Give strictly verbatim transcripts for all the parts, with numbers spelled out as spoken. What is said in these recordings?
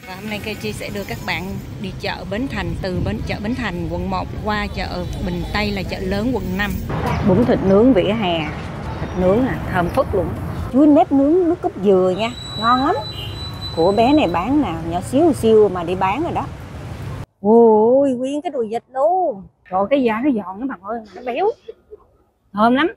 Và hôm nay Kê Chi sẽ đưa các bạn đi chợ Bến Thành, từ bến chợ Bến Thành quận một qua chợ Bình Tây là chợ lớn quận năm. Bún thịt nướng vỉa hè, thịt nướng à, thơm phức luôn. Chuối nếp nướng nước cốt dừa nha, ngon lắm. Của bé này bán nào, nhỏ xíu xíu mà đi bán rồi đó. Ôi, nguyên cái đùi vịt luôn. Trời, cái da nó giòn nó bạn ơi, nó béo. Thơm lắm.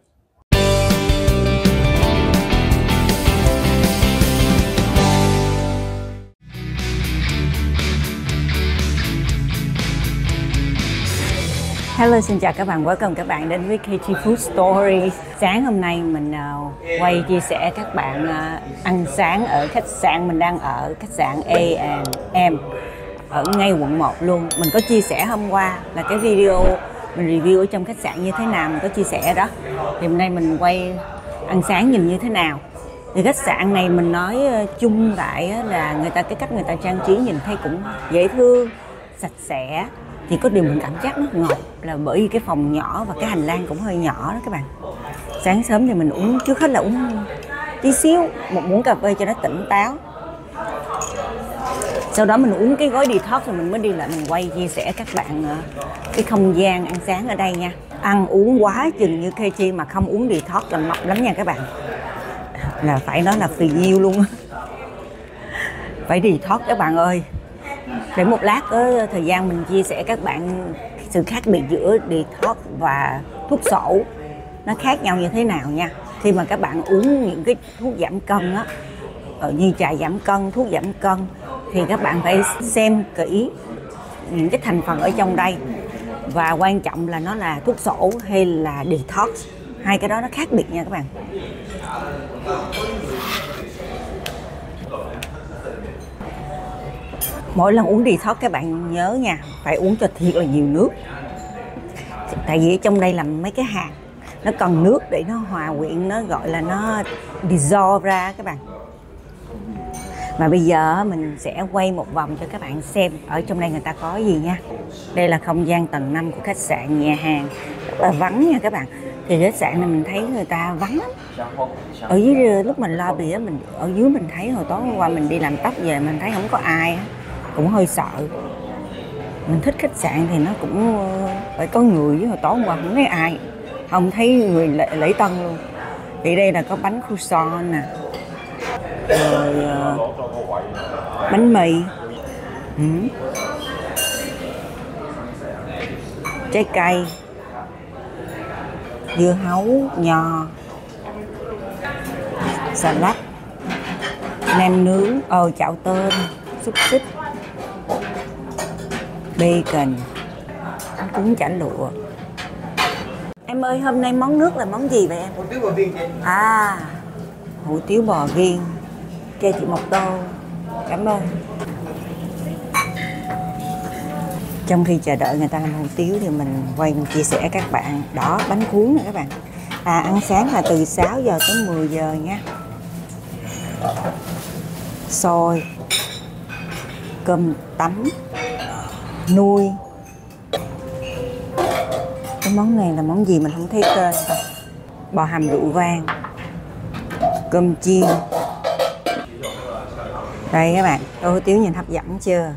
Hello, xin chào các bạn, welcome các bạn đến với Kê Chi Food Story. Sáng hôm nay mình uh, quay chia sẻ các bạn uh, ăn sáng ở khách sạn mình đang ở, khách sạn A and M ở ngay quận một luôn. Mình có chia sẻ hôm qua là cái video mình review ở trong khách sạn như thế nào, mình có chia sẻ đó. Thì hôm nay mình quay ăn sáng nhìn như thế nào. Thì khách sạn này mình nói uh, chung lại uh, là người ta cái cách người ta trang trí nhìn thấy cũng dễ thương, sạch sẽ. Thì có điều mình cảm giác nó ngọt là bởi vì cái phòng nhỏ và cái hành lang cũng hơi nhỏ đó các bạn. Sáng sớm thì mình uống, trước hết là uống tí xíu một muỗng cà phê cho nó tỉnh táo. Sau đó mình uống cái gói detox rồi mình mới đi lại mình quay chia sẻ các bạn cái không gian ăn sáng ở đây nha. Ăn uống quá chừng như Kê Chi mà không uống detox là mập lắm nha các bạn. Là phải nói là phì nhiêu luôn. Phải detox các bạn ơi. Để một lát có thời gian mình chia sẻ các bạn sự khác biệt giữa detox và thuốc sổ nó khác nhau như thế nào nha. Khi mà các bạn uống những cái thuốc giảm cân á, như trà giảm cân, thuốc giảm cân thì các bạn phải xem kỹ những cái thành phần ở trong đây và quan trọng là nó là thuốc sổ hay là detox. Hai cái đó nó khác biệt nha các bạn. Mỗi lần uống detox các bạn nhớ nha, phải uống cho thiệt là nhiều nước. Tại vì ở trong đây là mấy cái hạt, nó cần nước để nó hòa quyện, nó gọi là nó dissolve ra các bạn. Và bây giờ mình sẽ quay một vòng cho các bạn xem ở trong đây người ta có gì nha. Đây là không gian tầng năm của khách sạn, nhà hàng rất là vắng nha các bạn. Thì khách sạn này mình thấy người ta vắng lắm. Ở dưới lúc mình lobby á, mình ở dưới mình thấy hồi tối hôm qua mình đi làm tóc về mình thấy không có ai, cũng hơi sợ. Mình thích khách sạn thì nó cũng phải có người, với hồi tối hôm qua không thấy ai, không thấy người lễ, lễ tân luôn. Thì đây là có bánh croissant nè, rồi uh, bánh mì, ừ. trái cây, dưa hấu, nho, salad, nem nướng, ồ chạo tôm, xúc xích, bacon, cuốn chả lụa. Em ơi, hôm nay món nước là món gì vậy em? Hủ tiếu bò viên chị. À, hủ tiếu bò viên. Cho chị một tô. Cảm ơn. Trong khi chờ đợi người ta làm hủ tiếu thì mình quay mình chia sẻ các bạn. Đó, bánh cuốn nè các bạn. À, ăn sáng là từ sáu giờ tới mười giờ nha. Xôi, cơm tấm, nuôi. Cái món này là món gì mình không thấy tên. Bò hầm rượu vang, cơm chiên. Đây các bạn, tô hủ tiếu nhìn hấp dẫn chưa?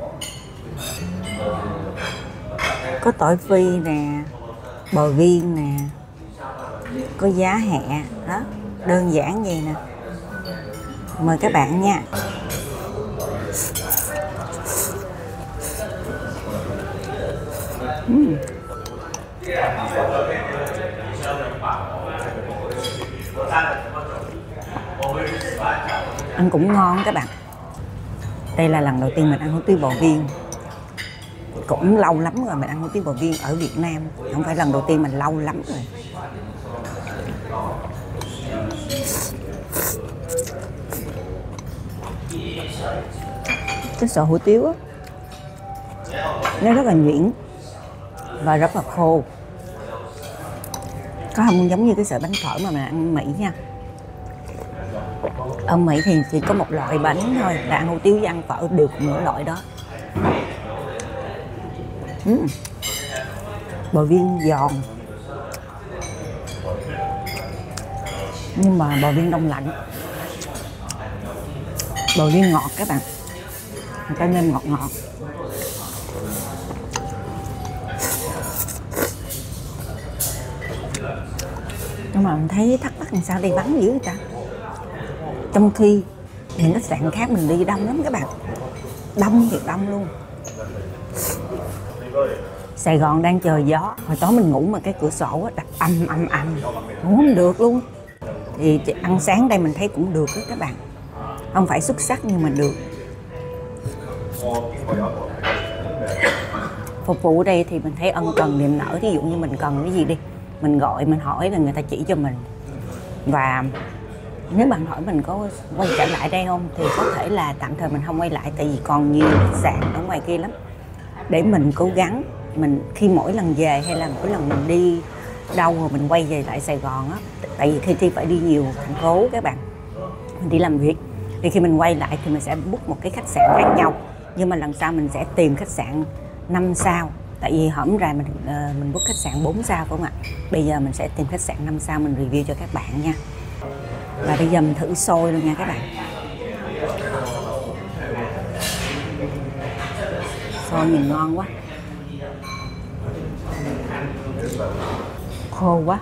Có tỏi phi nè, bò viên nè, có giá hẹ đó, đơn giản vậy nè. Mời các bạn nha. Uhm. Ăn cũng ngon các bạn. Đây là lần đầu tiên mình ăn hủ tiếu bò viên. Cũng lâu lắm rồi mình ăn hủ tiếu bò viên ở Việt Nam. Không phải lần đầu tiên, mình lâu lắm rồi. Cái sợi hủ tiếu á, nó rất là nhuyễn và rất là khô. Có không giống như cái sợi bánh phở mà mình ăn Mỹ nha. Ở Mỹ thì chỉ có một loại bánh thôi, là ăn hủ tiếu với ăn phở đều cùng một loại đó. uhm. Bò viên giòn, nhưng mà bò viên đông lạnh. Bò viên ngọt các bạn. người ta nêm ngọt ngọt. Nhưng mà mình thấy thắc mắc làm sao đây vắng dữ vậy ta, trong khi những khách sạn khác mình đi đông lắm các bạn, đông thì đông luôn. Sài Gòn đang trời gió, hồi tối mình ngủ mà cái cửa sổ đập âm âm âm, ngủ không được luôn. Thì ăn sáng đây mình thấy cũng được đó các bạn, không phải xuất sắc nhưng mà được. Phục vụ ở đây thì mình thấy ân cần niềm nở, ví dụ như mình cần cái gì đi, mình gọi mình hỏi là người ta chỉ cho mình. Và nếu bạn hỏi mình có quay trở lại đây không thì có thể là tạm thời mình không quay lại, tại vì còn nhiều khách sạn ở ngoài kia lắm để mình cố gắng. Mình khi mỗi lần về hay là mỗi lần mình đi đâu rồi mình quay về lại Sài Gòn á, tại vì khi Thi phải đi nhiều thành phố các bạn, mình đi làm việc, thì khi mình quay lại thì mình sẽ book một cái khách sạn khác nhau, nhưng mà lần sau mình sẽ tìm khách sạn năm sao, tại vì hổm ra mình uh, mình book khách sạn bốn sao phải không ạ? Bây giờ mình sẽ tìm khách sạn năm sao mình review cho các bạn nha. Và bây giờ mình thử xôi luôn nha các bạn. Xôi nhìn ngon quá, khô quá.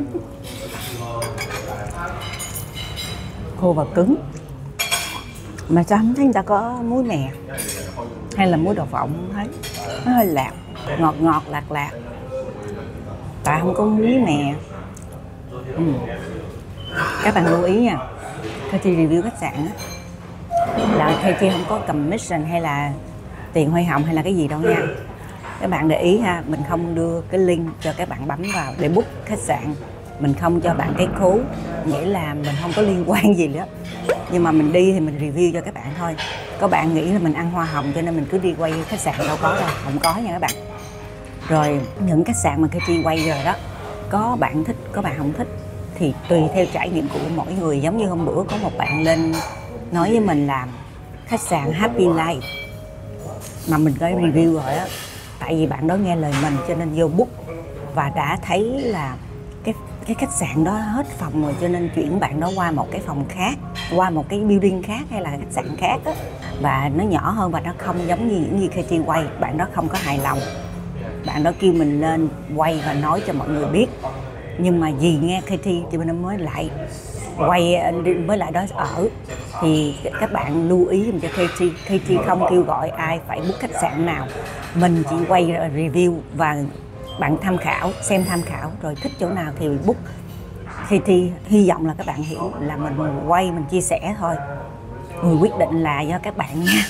Khô và cứng, mà sao không thấy người ta có muối mè hay là muối đậu phộng, không thấy, nó hơi lạc, ngọt ngọt lạc lạc, tại không có muối mè. Ừ. Các bạn lưu ý nha, khi Thi review khách sạn á, là khi Thi không có commission hay là tiền hoa hồng hay là cái gì đâu nha. Các bạn để ý ha, mình không đưa cái link cho các bạn bấm vào để book khách sạn, mình không cho bạn cái code, nghĩa là mình không có liên quan gì nữa. Nhưng mà mình đi thì mình review cho các bạn thôi. Có bạn nghĩ là mình ăn hoa hồng cho nên mình cứ đi quay khách sạn, đâu có đâu, không có nha các bạn. Rồi những khách sạn mà khi Thi quay rồi đó, có bạn thích, có bạn không thích, thì tùy theo trải nghiệm của mỗi người. Giống như hôm bữa có một bạn lên nói với mình là khách sạn Happy Life mà mình có review rồi á, tại vì bạn đó nghe lời mình cho nên vô book và đã thấy là cái cái khách sạn đó hết phòng rồi, cho nên chuyển bạn đó qua một cái phòng khác, qua một cái building khác hay là khách sạn khác á, và nó nhỏ hơn và nó không giống như những gì khi quay. Bạn đó không có hài lòng, bạn đó kêu mình lên quay và nói cho mọi người biết, nhưng mà vì nghe K T thì mình mới lại quay, mới lại đó ở. Thì các bạn lưu ý dùm cho K T, K T không kêu gọi ai phải book khách sạn nào, mình chỉ quay review và bạn tham khảo, xem tham khảo rồi thích chỗ nào thì book. K T hy vọng là các bạn hiểu là mình quay, mình chia sẻ thôi, người quyết định là do các bạn nha.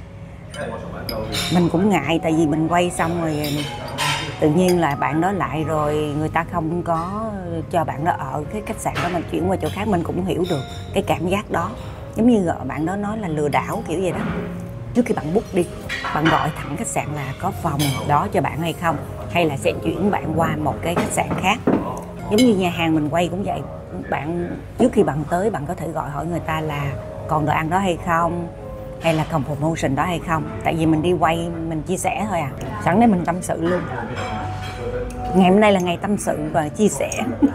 Mình cũng ngại, tại vì mình quay xong rồi tự nhiên là bạn đó lại rồi người ta không có cho bạn đó ở cái khách sạn đó, mình chuyển qua chỗ khác. Mình cũng hiểu được cái cảm giác đó, giống như bạn đó nói là lừa đảo kiểu vậy đó. Trước khi bạn book đi, bạn gọi thẳng khách sạn là có phòng đó cho bạn hay không, hay là sẽ chuyển bạn qua một cái khách sạn khác. Giống như nhà hàng mình quay cũng vậy, bạn trước khi bạn tới bạn có thể gọi hỏi người ta là còn đồ ăn đó hay không, hay là còn promotion đó hay không. Tại vì mình đi quay mình chia sẻ thôi à, sẵn đây mình tâm sự luôn. Ngày hôm nay là ngày tâm sự và chia sẻ.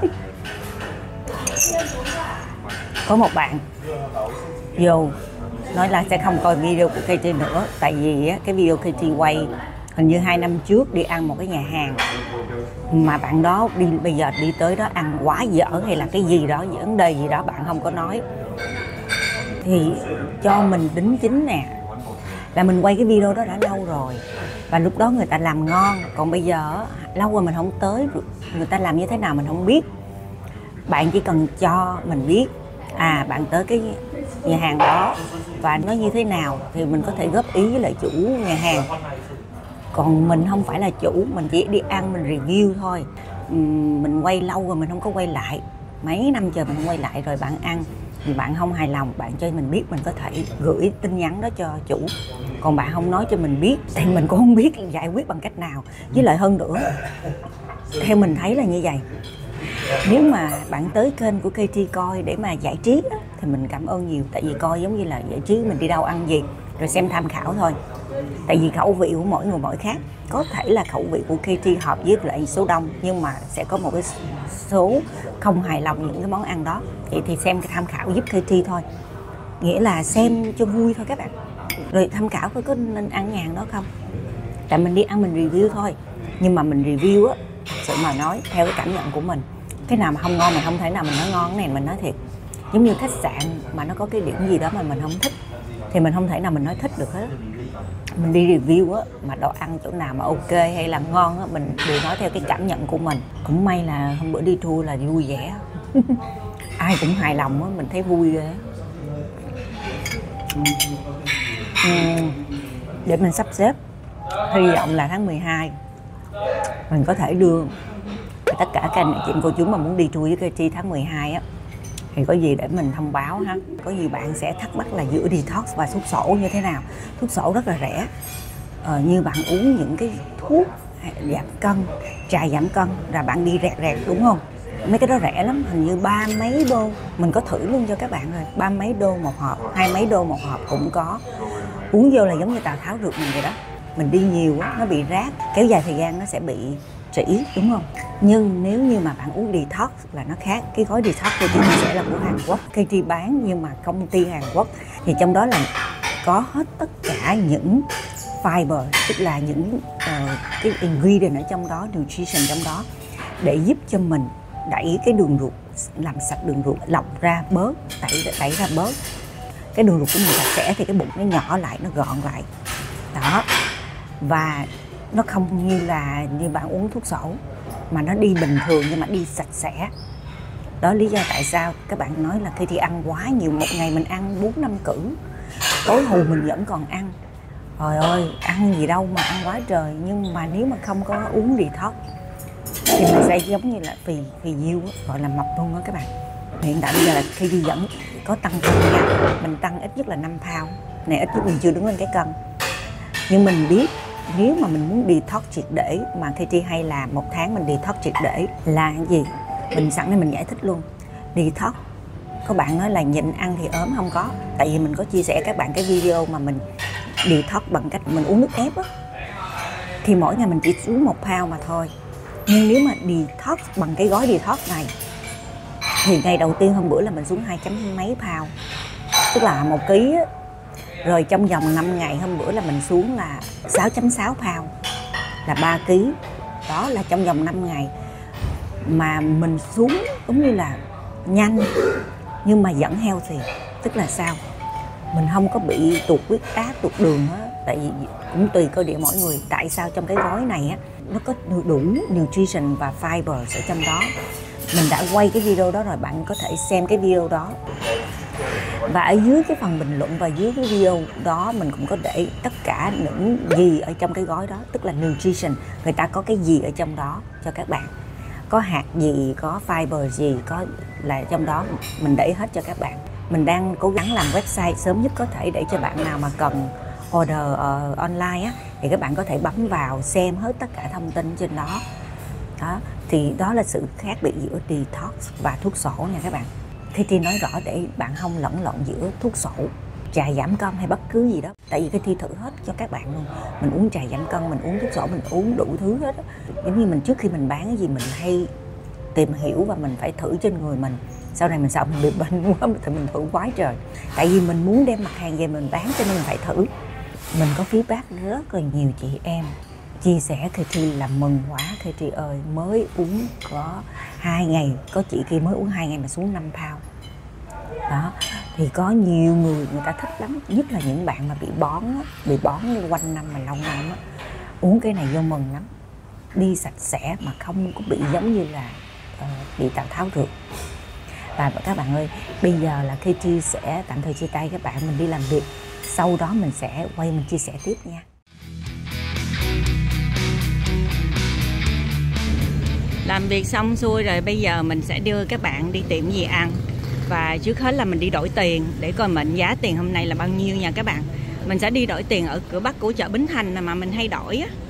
Có một bạn vô nói là sẽ không coi video của K T nữa, tại vì cái video K T quay hình như hai năm trước đi ăn một cái nhà hàng mà bạn đó đi bây giờ đi tới đó ăn quá dở hay là cái gì đó, vấn đề gì đó bạn không có nói, thì cho mình đính chính nè, là mình quay cái video đó đã lâu rồi và lúc đó người ta làm ngon, còn bây giờ lâu rồi mình không tới, người ta làm như thế nào mình không biết. Bạn chỉ cần cho mình biết à bạn tới cái nhà hàng đó và nó như thế nào thì mình có thể góp ý với lại chủ nhà hàng. Còn mình không phải là chủ, mình chỉ đi ăn mình review thôi. Mình quay lâu rồi mình không có quay lại, mấy năm trời mình không quay lại, rồi bạn ăn thì bạn không hài lòng, bạn cho mình biết, mình có thể gửi tin nhắn đó cho chủ. Còn bạn không nói cho mình biết thì mình cũng không biết giải quyết bằng cách nào. Với lại hơn nữa, theo mình thấy là như vậy, nếu mà bạn tới kênh của K T coi để mà giải trí đó, thì mình cảm ơn nhiều. Tại vì coi giống như là giải trí, mình đi đâu ăn gì rồi xem tham khảo thôi. Tại vì khẩu vị của mỗi người mỗi khác, có thể là khẩu vị của K T hợp với lại số đông, nhưng mà sẽ có một cái số không hài lòng những cái món ăn đó. Vậy thì xem cái tham khảo giúp K T thôi, nghĩa là xem cho vui thôi các bạn. Rồi tham khảo coi có nên ăn nhà hàng đó không. Tại mình đi ăn mình review thôi. Nhưng mà mình review á, sự mà nói theo cái cảm nhận của mình. Cái nào mà không ngon mình không thể nào mình nói ngon, cái này mình nói thiệt. Giống như khách sạn mà nó có cái điểm gì đó mà mình không thích thì mình không thể nào mình nói thích được hết. Mình đi review á, mà đồ ăn chỗ nào mà ok hay là ngon á, mình đều nói theo cái cảm nhận của mình. Cũng may là hôm bữa đi tour là vui vẻ. Ai cũng hài lòng á, mình thấy vui ghê. uhm, Để mình sắp xếp, hy vọng là tháng mười hai mình có thể đưa tất cả các anh chị cô chú mà muốn đi tour với ca tê tháng mười hai á, thì có gì để mình thông báo ha. Có nhiều bạn sẽ thắc mắc là giữa detox và thuốc sổ như thế nào. Thuốc sổ rất là rẻ, ờ, như bạn uống những cái thuốc giảm cân, trà giảm cân là bạn đi rẹt rẹt đúng không? Mấy cái đó rẻ lắm, hình như ba mấy đô. Mình có thử luôn cho các bạn rồi, ba mấy đô một hộp, hai mấy đô một hộp cũng có. Uống vô là giống như Tào Tháo rượt mình vậy đó. Mình đi nhiều á, nó bị rát, kéo dài thời gian nó sẽ bị trĩ đúng không? Nhưng nếu như mà bạn uống detox là nó khác. Cái gói detox của chị sẽ là của Hàn Quốc, ca tê bán nhưng mà công ty Hàn Quốc, thì trong đó là có hết tất cả những fiber, tức là những uh, cái ingredient ở trong đó, nutrition trong đó, để giúp cho mình đẩy cái đường ruột, làm sạch đường ruột, lọc ra bớt, tẩy tẩy ra bớt. Cái đường ruột của mình sạch sẽ thì cái bụng nó nhỏ lại, nó gọn lại đó. Và nó không như là như bạn uống thuốc sổ mà nó đi bình thường nhưng mà đi sạch sẽ. Đó lý do tại sao các bạn nói là khi thì ăn quá nhiều, một ngày mình ăn bốn năm cữ, tối hù mình vẫn còn ăn. Trời ơi, ăn gì đâu mà ăn quá trời. Nhưng mà nếu mà không có uống detox thì mình sẽ giống như là phì phì nhiêu, gọi là mập luôn đó các bạn. Hiện tại bây giờ là khi đi dẫn có tăng cân nha, mình tăng ít nhất là năm pound. Này ít nhất mình chưa đứng lên cái cân. Nhưng mình biết nếu mà mình muốn detox triệt để, mà ca tê hay là một tháng mình detox triệt để là cái gì? Mình sẵn đây mình giải thích luôn. Detox, có bạn nói là nhịn ăn thì ốm, không có. Tại vì mình có chia sẻ các bạn cái video mà mình detox bằng cách mình uống nước ép á, thì mỗi ngày mình chỉ xuống một pound mà thôi. Nhưng nếu mà detox bằng cái gói detox này thì ngày đầu tiên hôm bữa là mình xuống hai chấm mấy pound, tức là một ký á. Rồi trong vòng năm ngày hôm bữa là mình xuống là sáu chấm sáu pound, là ba ký. Đó là trong vòng năm ngày mà mình xuống giống như là nhanh nhưng mà vẫn healthy. Tức là sao? Mình không có bị tụt huyết áp, tụt đường á. Tại vì cũng tùy cơ địa mỗi người. Tại sao trong cái gói này á nó có đủ nutrition và fiber ở trong đó. Mình đã quay cái video đó rồi, bạn có thể xem cái video đó. Và ở dưới cái phần bình luận và dưới cái video đó mình cũng có để tất cả những gì ở trong cái gói đó. Tức là nutrition, người ta có cái gì ở trong đó cho các bạn. Có hạt gì, có fiber gì, có là trong đó mình để hết cho các bạn. Mình đang cố gắng làm website sớm nhất có thể để cho bạn nào mà cần order uh, online á, thì các bạn có thể bấm vào xem hết tất cả thông tin trên đó. Đó, thì đó là sự khác biệt giữa detox và thuốc sổ nha các bạn. ca tê nói rõ để bạn không lẫn lộn giữa thuốc sổ, trà giảm cân hay bất cứ gì đó. Tại vì ca tê thử hết cho các bạn luôn. Mình uống trà giảm cân, mình uống thuốc sổ, mình uống đủ thứ hết đó. Giống như mình trước khi mình bán cái gì mình hay tìm hiểu và mình phải thử trên người mình. Sau này mình sợ mình bị bệnh quá thì mình thử quá trời. Tại vì mình muốn đem mặt hàng về mình bán cho nên mình phải thử. Mình có feedback rất là nhiều chị em chia sẻ ca tê là mừng quá ca tê ơi, mới uống có hai ngày, có chị kia mới uống hai ngày mà xuống năm pound. Đó, thì có nhiều người người ta thích lắm, nhất là những bạn mà bị bón á, bị bón quanh năm mà lâu năm á, uống cái này vô mừng lắm, đi sạch sẽ mà không có bị giống như là uh, bị Tào Tháo rượt. Và các bạn ơi, bây giờ là ca tê sẽ tạm thời chia tay các bạn, mình đi làm việc, sau đó mình sẽ quay mình chia sẻ tiếp nha. Làm việc xong xuôi rồi, bây giờ mình sẽ đưa các bạn đi tiệm gì ăn. Và trước hết là mình đi đổi tiền để coi mệnh giá tiền hôm nay là bao nhiêu nha các bạn. Mình sẽ đi đổi tiền ở cửa Bắc của chợ Bến Thành mà mình hay đổi á.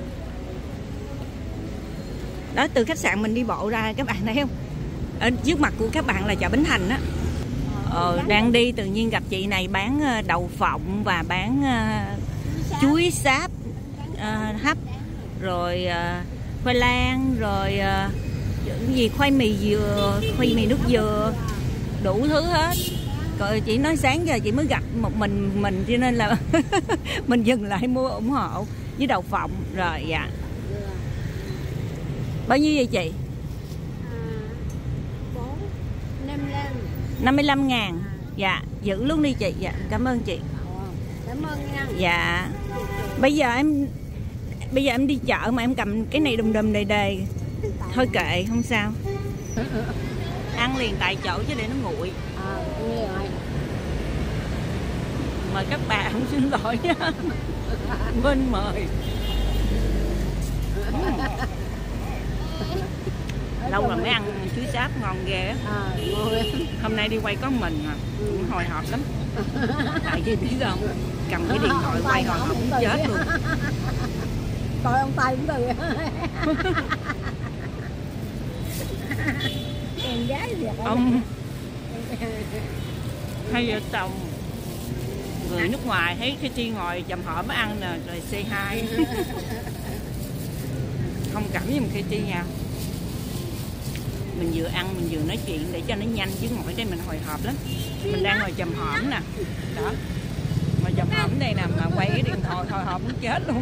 Đó, từ khách sạn mình đi bộ ra các bạn thấy không? Ở trước mặt của các bạn là chợ Bến Thành á. Ờ, đang đi tự nhiên gặp chị này bán đậu phộng và bán uh, chuối sáp, uh, hấp, rồi uh, khoai lang, rồi uh, cái gì khoai mì dừa, khoai mì nước dừa, đủ thứ hết. Rồi chị nói sáng giờ chị mới gặp một mình mình cho nên là mình dừng lại mua ủng hộ với đậu phộng rồi. Dạ. Bao nhiêu vậy chị? năm mươi lăm ngàn. Dạ, giữ luôn đi chị. Dạ, cảm ơn chị. Cảm ơn nha. Dạ. Bây giờ em bây giờ em đi chợ mà em cầm cái này đùm đùm đầy đầy. Thôi kệ, không sao. Ăn liền tại chỗ chứ để nó nguội. À, nghe rồi. Mời các bạn, không xin lỗi nha. Quên mời. Lâu rồi mới ăn chuối sáp ngon ghê á. À, ngon lắm. Hôm nay đi quay có mình mà cũng hồi hộp lắm. Tại vì biết không, cầm cái điện thoại quay hồi hộp muốn chết luôn. Coi ông Tây cũng từ. Em gái Việt Ông hai vợ chồng người nước ngoài thấy cái Chi ngồi chầm hổm ăn nè rồi say hi. Không cảm với mình Chi nha. Mình vừa ăn mình vừa nói chuyện để cho nó nhanh chứ ngồi đây mình hồi hộp lắm. Mình đang ngồi chầm hổm nè. Đó. Ngồi chầm hổm đây nè mà quay cái điện thoại hồi hộp muốn chết luôn.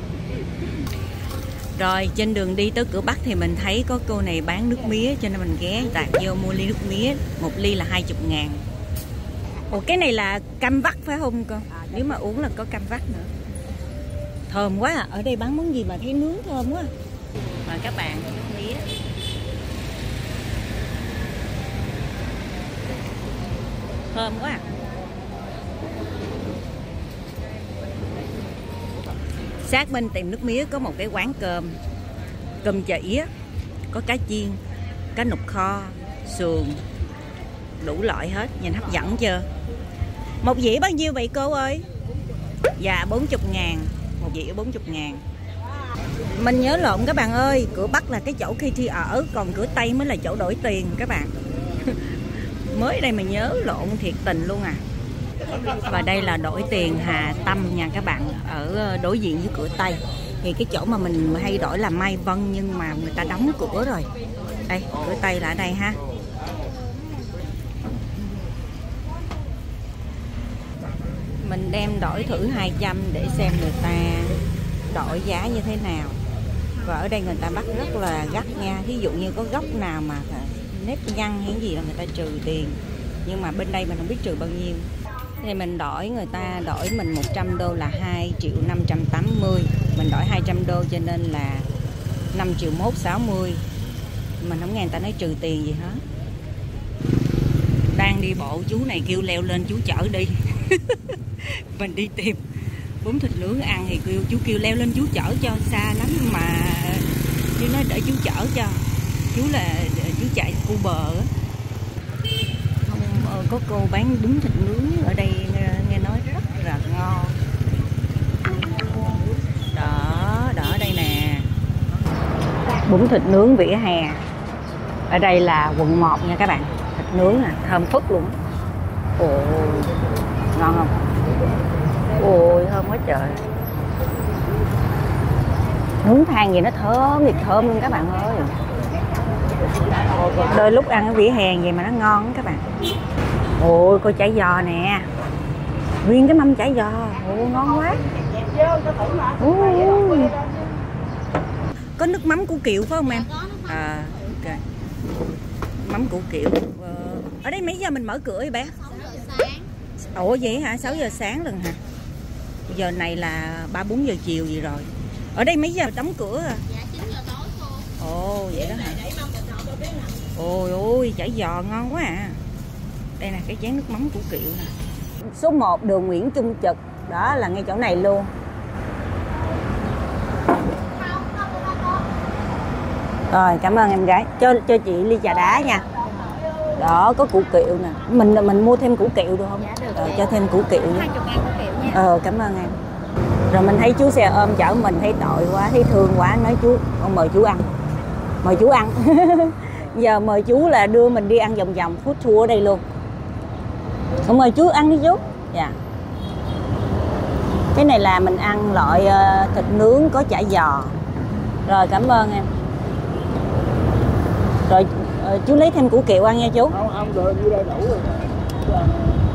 Rồi trên đường đi tới cửa Bắc thì mình thấy có cô này bán nước mía cho nên mình ghé tạt vô mua ly nước mía. Một ly là hai mươi ngàn. Ủa cái này là cam vắt phải không cô? Nếu mà uống là có cam vắt nữa. Thơm quá à. Ở đây bán món gì mà thấy nướng thơm quá. Mời các bạn nước mía. Thơm quá à. Sát bên tiệm nước mía có một cái quán cơm. Cơm chỉ, có cá chiên, cá nục kho, sườn, đủ loại hết. Nhìn hấp dẫn chưa? Một dĩa bao nhiêu vậy cô ơi? Dạ bốn mươi ngàn. Một dĩa bốn mươi ngàn. Mình nhớ lộn các bạn ơi. Cửa Bắc là cái chỗ Kitty ở. Còn cửa Tây mới là chỗ đổi tiền các bạn. Mới đây mà nhớ lộn thiệt tình luôn à. Và đây là đổi tiền Hà Tâm nha các bạn. Ở đối diện với cửa Tây. Thì cái chỗ mà mình hay đổi là Mai Vân. Nhưng mà người ta đóng cửa rồi. Đây cửa Tây là ở đây ha. Mình đem đổi thử hai trăm để xem người ta đổi giá như thế nào. Và ở đây người ta bắt rất là gắt nha. Ví dụ như có góc nào mà nếp nhăn hay gì là người ta trừ tiền. Nhưng mà bên đây mình không biết trừ bao nhiêu. Thì mình đổi người ta đổi mình một trăm đô là hai triệu năm trăm tám mươi. Mình đổi hai trăm đô cho nên là năm triệu một sáu mươi. Mình không nghe người ta nói trừ tiền gì hết. Đang đi bộ chú này kêu leo lên chú chở đi. Mình đi tìm bún thịt nướng ăn thì kêu chú kêu leo lên chú chở cho, xa lắm mà chú nói để chú chở cho. Chú là chú chạy Uber á. Không có cô bán bún thịt nướng ở đây nghe nói rất là ngon. Đó, đó đây nè. Bún thịt nướng vỉa hè. Ở đây là quận một nha các bạn. Thịt nướng nè, thơm phức luôn. Ồ, ngon không? Ôi, thơm quá trời. Nướng than gì nó thơm, thì thơm luôn các bạn ơi. Đôi lúc ăn ở vỉa hè vậy mà nó ngon đó các bạn. Ôi, coi chả giò nè. Nguyên cái mâm chả giò. Ôi, ngon quá. Ôi. Có nước mắm củ kiệu phải không em? À, ok. Mắm củ kiệu. Ở đây mấy giờ mình mở cửa vậy bé? Ủa vậy hả? sáu giờ sáng lần hả? Giờ này là ba bốn giờ chiều gì rồi. Ở đây mấy giờ đóng cửa à? Dạ chín giờ tối cô. Ồ vậy đó hả? Ôi ôi chả giò ngon quá à. Đây nè cái chén nước mắm củ kiệu nè. Số một đường Nguyễn Trung Trực. Đó là ngay chỗ này luôn. Rồi cảm ơn em gái. Cho cho chị ly trà đá nha. Đó có củ kiệu nè. Mình mình mua thêm củ kiệu được không? Dạ, được. Ờ, cho thêm củ kiệu nữa. hai mươi ngàn củ kiệu nha. Ờ cảm ơn em. Rồi mình thấy chú xe ôm chở mình thấy tội quá, thấy thương quá, nói chú con mời chú ăn. Mời chú ăn. Giờ mời chú là đưa mình đi ăn vòng vòng food tour ở đây luôn. Con mời chú ăn đi chú. Dạ. Cái này là mình ăn loại uh, thịt nướng có chả giò. Rồi cảm ơn em. Rồi uh, chú lấy thêm củ kiệu ăn nha chú. Không, không được, như đây đủ rồi.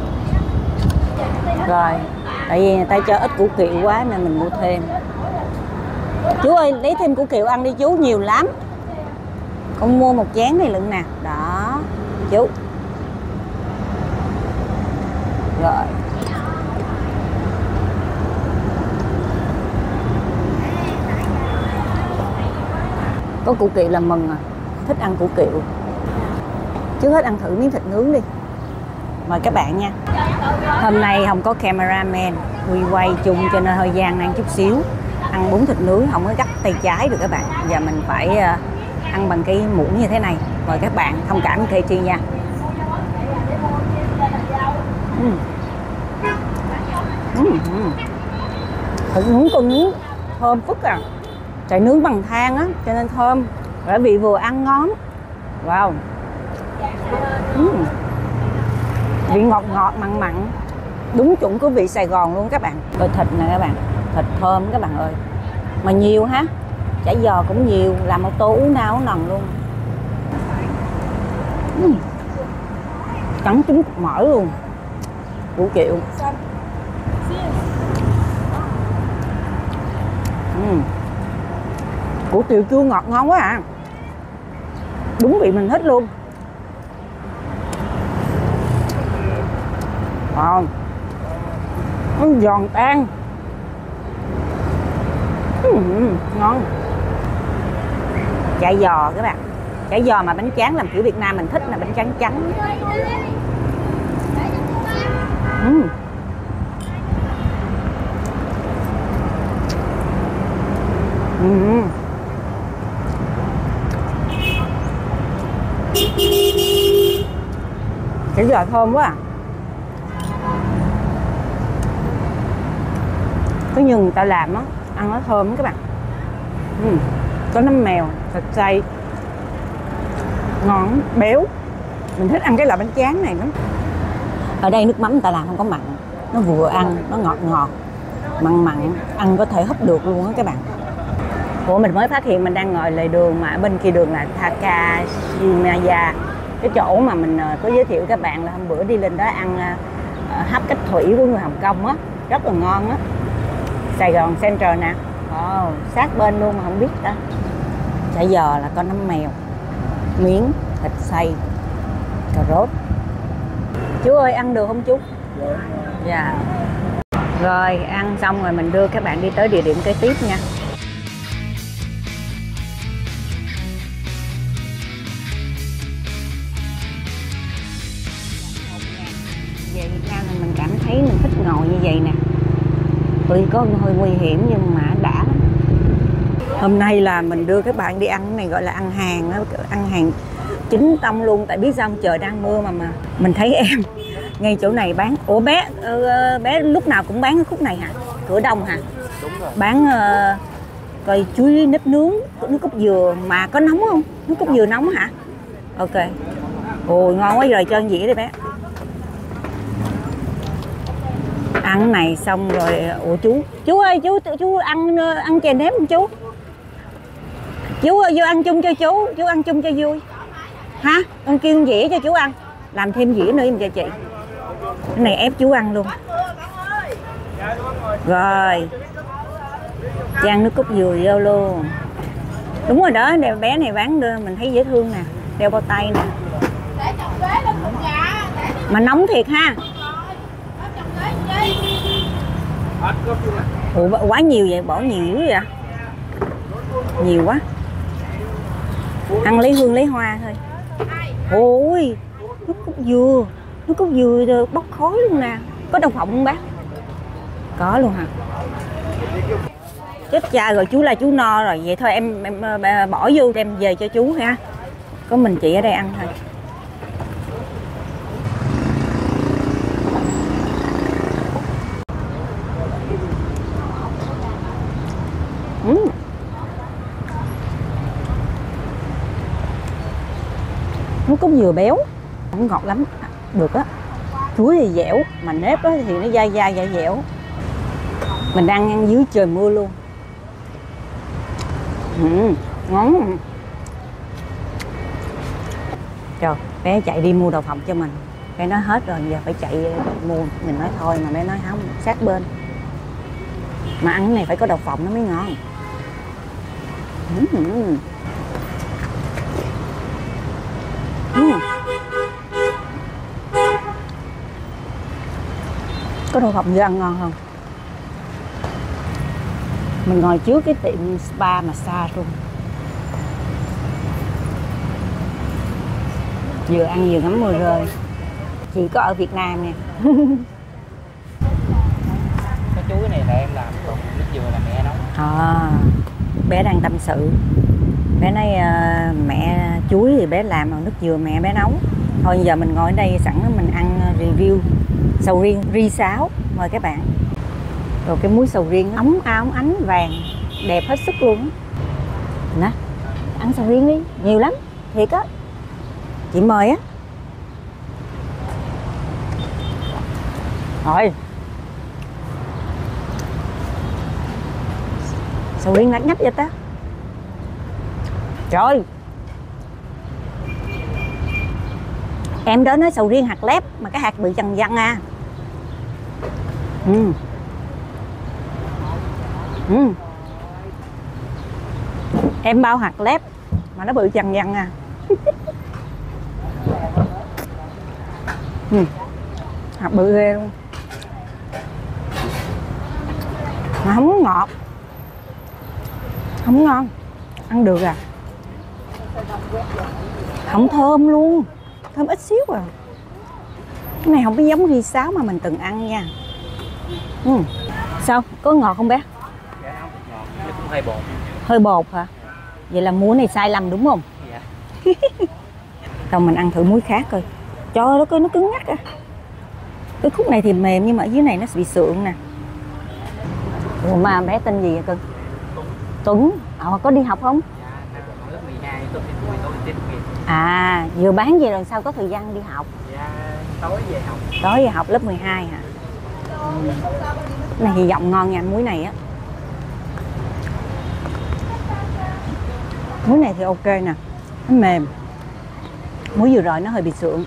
Rồi, tại vì người ta cho ít củ kiệu quá nên mình mua thêm. Chú ơi, lấy thêm củ kiệu ăn đi chú, nhiều lắm. Con mua một chén này lận nè. Đó, chú. Rồi. Có củ kiệu là mừng à. Thích ăn củ kiệu. Chú hết ăn thử miếng thịt nướng đi. Mời các bạn nha. Hôm nay không có cameraman, Huy quay chung cho nên hơi gian nan chút xíu. Ăn bún thịt nướng không có gắt tay trái được các bạn. Giờ mình phải uh, ăn bằng cái muỗng như thế này. Mời các bạn thông cảm Kê Chi nha. uhm. Uhm, uhm. Thịt nướng con nướng thơm phức à. Chạy nướng bằng than á cho nên thơm. Bởi vì vừa ăn ngon. Wow. uhm. Vị ngọt ngọt mặn mặn, đúng chuẩn của vị Sài Gòn luôn các bạn. Rồi thịt nè các bạn, thịt thơm các bạn ơi, mà nhiều ha, chả giò cũng nhiều, làm một tô uống nao uống nần luôn. uhm. Cắn trứng cục mỡ luôn, củ kiệu. uhm. Củ kiệu chua ngọt ngon quá à, đúng vị mình thích luôn. Ngon, nó giòn tan, uhm, ngon. Chả giò các bạn, chả giò mà bánh tráng làm kiểu Việt Nam mình thích là bánh tráng trắng. uhm. Uhm. Chả giò thơm quá à. Cái như người ta làm á, ăn nó thơm các bạn. uhm. Có nấm mèo, thịt xay, ngon, béo. Mình thích ăn cái loại bánh tráng này lắm. Ở đây nước mắm người ta làm không có mặn, nó vừa ăn, nó ngọt ngọt, mặn mặn, ăn có thể húp được luôn á các bạn. Ủa mình mới phát hiện mình đang ngồi lề đường mà ở bên kia đường là Takashimaya. Cái chỗ mà mình có giới thiệu các bạn là hôm bữa đi lên đó ăn uh, hấp cách thủy của người Hồng Kông á, rất là ngon á. Sài Gòn Central nè, oh, sát bên luôn mà không biết đó. Chả giò là con nấm mèo, miếng thịt xay, cà rốt. Chú ơi ăn được không chú? Dạ. Rồi ăn xong rồi mình đưa các bạn đi tới địa điểm kế tiếp nha. Về Việt Nam thì mình cảm thấy mình thích ngồi như vậy nè. Tuy có hơi nguy hiểm nhưng mà đã lắm. Hôm nay là mình đưa các bạn đi ăn cái này gọi là ăn hàng đó, ăn hàng chính tông luôn. Tại biết sao không? Trời đang mưa mà mà mình thấy em ngay chỗ này bán. Ủa bé bé lúc nào cũng bán cái khúc này hả? Cửa đông hả? Đúng rồi. Bán uh, coi chuối nếp nướng, nước cốt dừa mà có nóng không? Nước cốt dừa nóng hả? Ok. Ôi ngon quá rồi, cho ăn dĩa đi bé. Ăn này xong rồi. Ủa chú chú ơi chú chú ăn ăn chè nếp không chú? Chú ơi vô ăn chung cho chú, chú ăn chung cho vui hả? Con kêu dĩa cho chú ăn, làm thêm dĩa nữa em cho chị. Cái này ép chú ăn luôn. Rồi chan nước cốt dừa vô luôn. Đúng rồi đó, bé này bán đưa mình thấy dễ thương nè, đeo bao tay nè, mà nóng thiệt ha. Ủa quá nhiều vậy, bỏ nhiều dữ vậy? Nhiều quá. Ăn lấy hương lấy hoa thôi. Ôi nước cốt dừa, nước cốt dừa bốc khói luôn nè. Có đậu phộng không bác? Có luôn hả? Chết cha rồi, chú là chú no rồi. Vậy thôi em, em, em bỏ vô đem về cho chú ha. Có mình chị ở đây ăn thôi. uhm. Nước cốt dừa béo, không ngọt lắm, được á. Chuối thì dẻo, mà nếp á thì nó dai dai dai dẻo. Mình đang ăn dưới trời mưa luôn. uhm, Ngon. Trời, bé chạy đi mua đậu phộng cho mình. Cái nói hết rồi giờ phải chạy mua. Mình nói thôi mà bé nói không, sát bên. Mà ăn cái này phải có đậu phộng nó mới ngon. Uhm. Uhm. Có đậu phộng vừa ăn ngon không? Mình ngồi trước cái tiệm spa massage luôn. Vừa ăn vừa ngắm mưa rơi. Chỉ có ở Việt Nam nè. Cái chuối này là em làm, còn nước dừa là mẹ nấu. À, bé đang tâm sự. Bé nói uh, mẹ chuối thì bé làm, còn nước dừa mẹ bé nấu. Thôi giờ mình ngồi ở đây sẵn mình ăn review sầu riêng ri sáo. Mời các bạn. Rồi cái muối sầu riêng óng óng ánh vàng, đẹp hết sức luôn. Nè, ăn sầu riêng đi, nhiều lắm, thiệt á. Chị mời á. Rồi. Sầu riêng lát nhách vậy ta. Trời. Em đó nói sầu riêng hạt lép mà cái hạt bị chằn văng à. Ừ. Ừ. Em bao hạt lép mà nó bự chằn văng à. Ừ. Hạt bự ghê luôn. Mà không ngọt, không ngon, ăn được à. Không thơm luôn, thơm ít xíu à. Cái này không có giống ri sáo mà mình từng ăn nha. Ừ. Sao, có ngọt không bé? Dạ không, ngọt, nó cũng hơi bột. Hơi bột hả? Vậy là muối này sai lầm đúng không? Dạ. Rồi mình ăn thử muối khác coi. Trời ơi, nó coi nó cứng ngắc à. Cái khúc này thì mềm nhưng mà ở dưới này nó bị sượng nè. Ủa mà bé tên gì vậy cưng? Tuấn. Ờ, có đi học không? Dạ, lớp mười hai, tôi đi tôi tôi đi nghiệp. À, vừa bán về rồi sao có thời gian đi học? Dạ, tối về học. Tối về học lớp mười hai hả? Ừ. Cái này hy vọng ngon nha, muối này á. Muối này thì ok nè, nó mềm. Muối vừa rồi nó hơi bị sượng.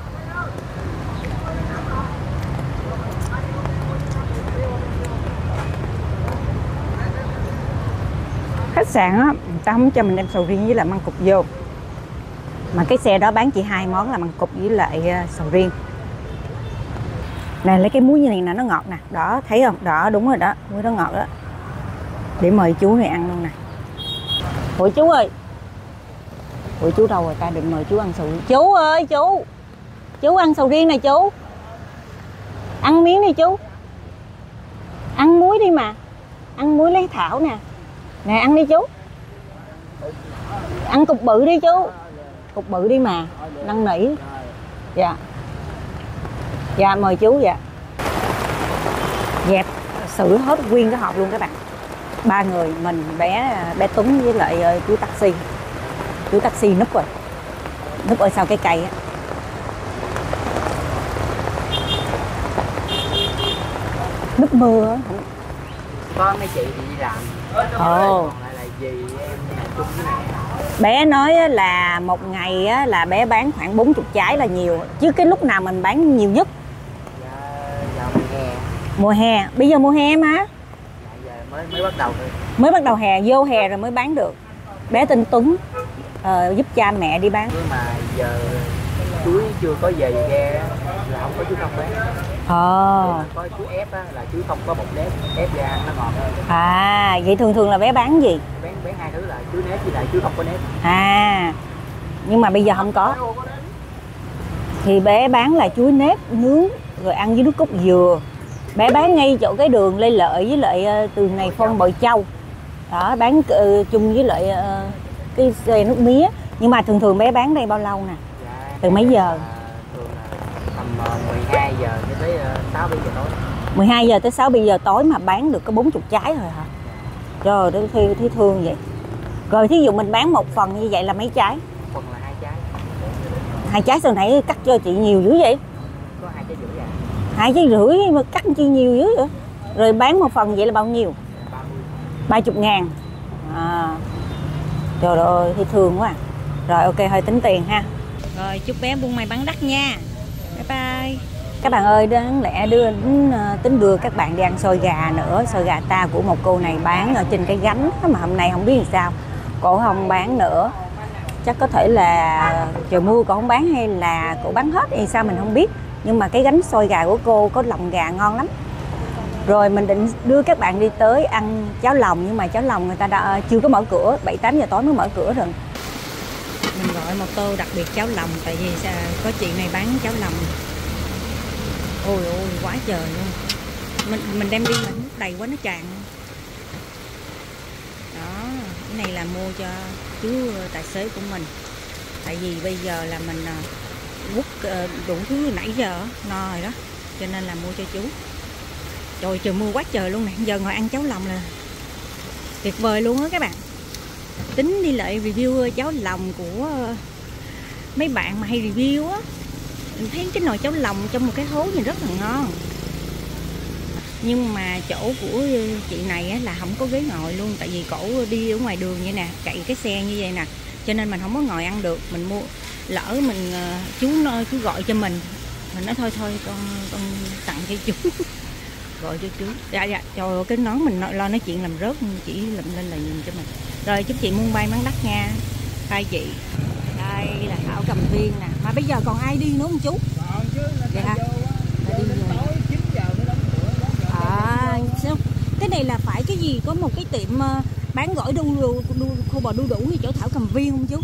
Khách sạn á, người ta không cho mình đem sầu riêng với lại măng cụt vô. Mà cái xe đó bán chỉ hai món là măng cụt với lại sầu riêng. Nè, lấy cái muối như này nè, nó ngọt nè. Đó, thấy không? Đó, đúng rồi đó, muối đó ngọt đó. Để mời chú này ăn luôn nè. Ủa chú ơi. Ủa chú đâu rồi ta, định mời chú ăn sầu riêng. Chú ơi, chú. Chú ăn sầu riêng này chú. Ăn miếng đi chú. Ăn muối đi mà. Ăn muối lấy thảo nè. Nè ăn đi chú. Ăn cục bự đi chú. Cục bự đi mà. Năn nỉ. Dạ. Dạ mời chú dạ. Dẹp xử hết nguyên cái hộp luôn các bạn. Ba người, mình, bé bé Tuấn với lại chú taxi. Chú taxi núp rồi. Núp ở sau cái cây á. Núp mưa á. Có mấy chị thì đi làm. Ồ. Còn lại là gì em là chung với mẹ. Bé nói là một ngày là bé bán khoảng bốn mươi trái là nhiều. Chứ cái lúc nào mình bán nhiều nhất? Dạ, giờ mùa hè. Mùa hè, bây giờ mùa hè mà. Dạ, giờ mới mới bắt đầu thôi. Mới bắt đầu hè, vô hè rồi mới bán được. Bé tên Tuấn, uh, giúp cha mẹ đi bán. Nhưng mà giờ chuối chưa có về ghe là không có chuối không bán. Ờ. Có chuối ép á, là chuối không có bột nếp, ép ra ăn nó ngọt hơn. À, vậy thường thường là bé bán gì? Bán bán hai thứ là chuối nếp với lại chuối không có nếp. À, nhưng mà bây giờ không có. Thì bé bán là chuối nếp nướng rồi ăn với nước cốt dừa. Bé bán ngay chỗ cái đường Lê Lợi với lại từ này Phân Bội Châu. Đó, bán uh, chung với lại uh, cái xe nước mía. Nhưng mà thường thường bé bán đây bao lâu nè? Dạ, từ mấy giờ? Thường là tầm mười hai giờ cho tới sáu bảy giờ tối. mười hai giờ tới sáu bảy giờ tối mà bán được có bốn mươi trái thôi hả? Trời ơi, thấy, thấy thương vậy. Rồi thí dụ mình bán một phần như vậy là mấy trái? Phần là hai trái. Hai trái sao nãy cắt cho chị nhiều dữ vậy? Có hai trái rưỡi à. Hai trái rưỡi mà cắt chi nhiều dữ vậy? Rồi bán một phần vậy là bao nhiêu? ba mươi ngàn. À. Trời ơi, thấy thương quá à. Rồi ok, hơi tính tiền ha. Rồi chúc bé buôn may bán đắt nha. Bye bye. Các bạn ơi, đáng lẽ đưa tính đưa các bạn đi ăn xôi gà nữa, xôi gà ta của một cô này bán ở trên cái gánh mà hôm nay không biết làm sao cổ không bán nữa. Chắc có thể là trời mưa cổ không bán hay là cổ bán hết hay sao mình không biết. Nhưng mà cái gánh xôi gà của cô có lòng gà ngon lắm. Rồi mình định đưa các bạn đi tới ăn cháo lòng, nhưng mà cháo lòng người ta đã chưa có mở cửa, bảy tám giờ tối mới mở cửa rồi. Mình gọi một tô đặc biệt cháo lòng, tại vì có chị này bán cháo lòng. Ôi ôi quá trời luôn. Mình mình đem đi mình đầy quá nó tràn. Đó, cái này là mua cho chú tài xế của mình. Tại vì bây giờ là mình quất đủ thứ nãy giờ no rồi đó, cho nên là mua cho chú. Trời trời mưa quá trời luôn nè, giờ ngồi ăn cháo lòng là tuyệt vời luôn á các bạn. Tính đi lại review cháo lòng của mấy bạn mà hay review á, mình thấy cái nồi cháo lòng trong một cái hố nhìn rất là ngon. Nhưng mà chỗ của chị này á, là không có ghế ngồi luôn, tại vì cổ đi ở ngoài đường vậy nè, chạy cái xe như vậy nè, cho nên mình không có ngồi ăn được. Mình mua lỡ mình chú nó cứ gọi cho mình, mình nói thôi thôi con con tặng cho chú. Gọi cho chú. Dạ dạ, trời ơi, cái nón mình lo nói chuyện làm rớt, chỉ lụm lên là nhìn cho mình. Rồi chúc chị muôn bay mắn đắt nha. Hai chị. Đây là Thảo Cầm Viên nè. Mà bây giờ còn ai đi nữa không chú? Còn chứ, dạ hả? Đi tối chín giờ mới đóng cửa. À, sao? Cái này là phải cái gì? Có một cái tiệm bán gỏi đu, đu, đu khô bò đu đủ như chỗ Thảo Cầm Viên không chú?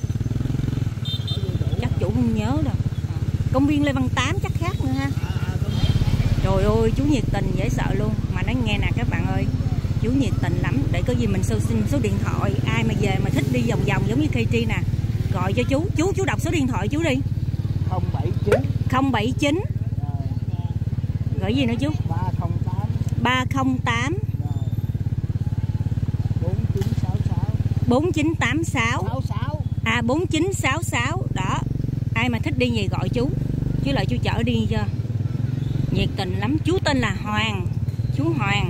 Chắc chủ không nhớ đâu. Công viên Lê Văn Tám chắc khác nữa ha. Trời ơi, chú nhiệt tình dễ sợ luôn. Mà nói nghe nè các bạn ơi, chú nhiệt tình lắm. Để có gì mình xin số điện thoại. Ai mà về mà thích đi vòng vòng giống như Katie nè, gọi cho chú. Chú chú đọc số điện thoại chú đi. không bảy chín không bảy chín Gọi gì nữa chú? ba không tám ba không tám bốn chín tám sáu À bốn chín sáu sáu đó. Ai mà thích đi gì gọi chú. Chứ lại chú chở đi cho. Nhiệt tình lắm. Chú tên là Hoàng. Chú Hoàng.